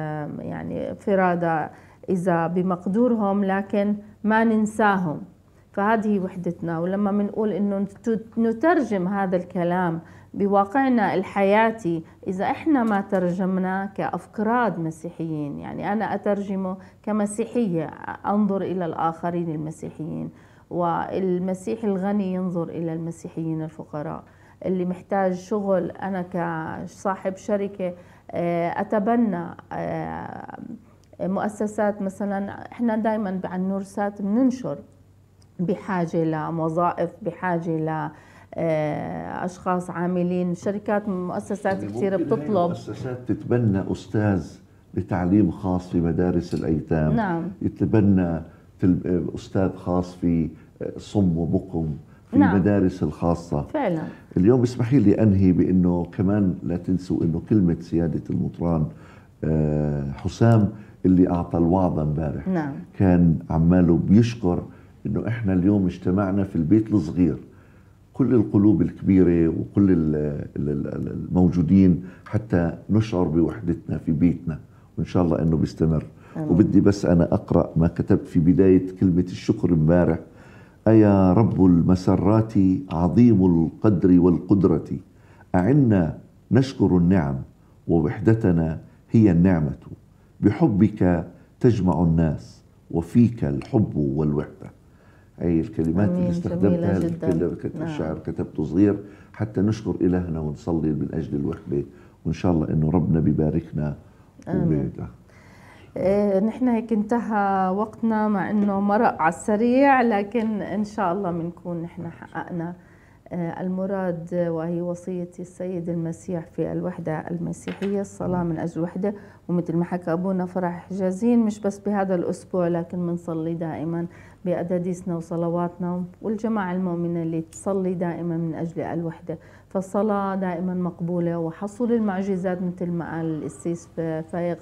يعني فرادى إذا بمقدورهم، لكن ما ننساهم. فهذه وحدتنا. ولما بنقول إنه نترجم هذا الكلام بواقعنا الحياتي، إذا إحنا ما ترجمنا كأفراد مسيحيين، يعني أنا أترجمه كمسيحية، أنظر إلى الآخرين المسيحيين، والمسيحي الغني ينظر إلى المسيحيين الفقراء، اللي محتاج شغل أنا كصاحب شركة أتبنى مؤسسات. مثلا احنا دائما عن نورسات بننشر بحاجة لوظائف، بحاجة لأشخاص عاملين، شركات مؤسسات يعني كثيرة بتطلب مؤسسات تتبنى أستاذ لتعليم خاص في مدارس الأيتام. نعم. يتبنى أستاذ خاص في صم وبكم في نعم. المدارس الخاصة فعلا. اليوم اسمحي لي أنهي بأنه كمان لا تنسوا أنه كلمة سيادة المطران حسام اللي أعطى الوعظة امبارح. نعم. كان عماله بيشكر إنه إحنا اليوم اجتمعنا في البيت الصغير، كل القلوب الكبيرة وكل الموجودين، حتى نشعر بوحدتنا في بيتنا، وإن شاء الله إنه بيستمر. وبدي بس أنا أقرأ ما كتبت في بداية كلمة الشكر امبارح: أيا رب المسرات عظيم القدر والقدرة، أعنا نشكر النعم، ووحدتنا هي النعمة، بحبك تجمع الناس، وفيك الحب والوحدة. هي الكلمات اللي استخدمتها الشعر كتبته صغير حتى نشكر إلهنا ونصلي من أجل الوحدة، وإن شاء الله إنه ربنا بيباركنا. نحن هيك انتهى وقتنا، مع إنه مرق على السريع، لكن إن شاء الله بنكون نحن حققنا المراد، وهي وصية السيد المسيح في الوحدة المسيحية، الصلاة من أجل الوحدة. ومثل ما حكى أبونا فرح حجازين، مش بس بهذا الأسبوع، لكن بنصلي دائما بأداديسنا وصلواتنا، والجماعة المؤمنة اللي تصلي دائما من أجل الوحدة. فالصلاة دائما مقبولة، وحصول المعجزات مثل ما قال القسيس فايق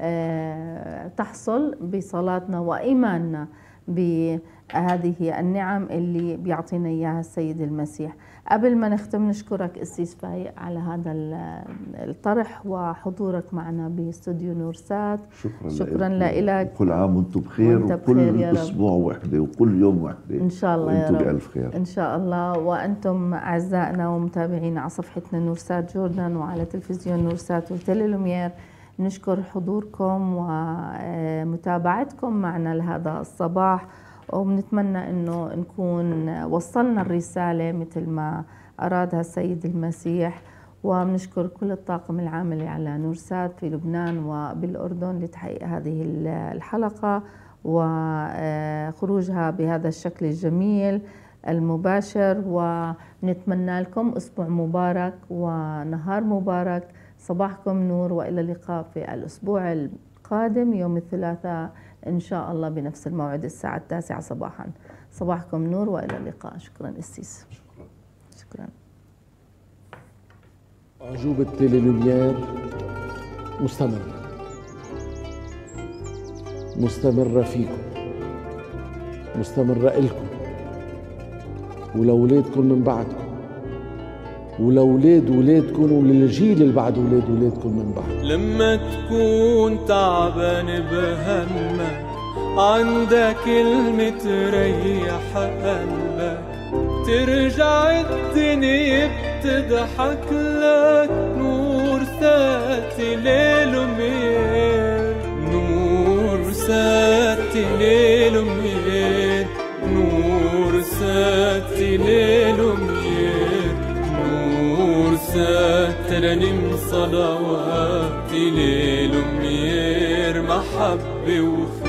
تحصل بصلاتنا وإيماننا بهذه النعم اللي بيعطينا إياها السيد المسيح. قبل ما نختم نشكرك قسيس فايق على هذا الطرح وحضورك معنا باستوديو نورسات. شكرا لك. كل عام وانتم بخير، وكل اسبوع وحده وكل يوم وحده ان شاء الله وانتم بألف خير ان شاء الله. وانتم اعزائنا ومتابعينا على صفحتنا نورسات جوردن وعلى تلفزيون نورسات وتيلي، نشكر حضوركم ومتابعتكم معنا لهذا الصباح، وبنتمنى انه نكون وصلنا الرسالة مثل ما ارادها السيد المسيح. وبنشكر كل الطاقم العامل على نورسات في لبنان وبالأردن لتحقيق هذه الحلقة وخروجها بهذا الشكل الجميل المباشر. ونتمنى لكم أسبوع مبارك ونهار مبارك، صباحكم نور، وإلى اللقاء في الأسبوع القادم يوم الثلاثاء إن شاء الله بنفس الموعد الساعة 9 صباحا. صباحكم نور وإلى اللقاء. شكرا أسيس. شكرا. أعجوبة تيلي مستمرة فيكم، مستمرة إلكم ولأولادكم من بعدكم ولأولاد ولادكم وللجيل اللي بعد أولاد ولادكم من بعد. لما تكون تعبان بهمك عندك كلمة تريح قلبك، ترجع الدنيا بتضحك لك. نورسات ليل ومير، نورسات ليل ومير، نورسات ليل ومير، نورسات ترنم صلوات ليل ومير، محبة وخير.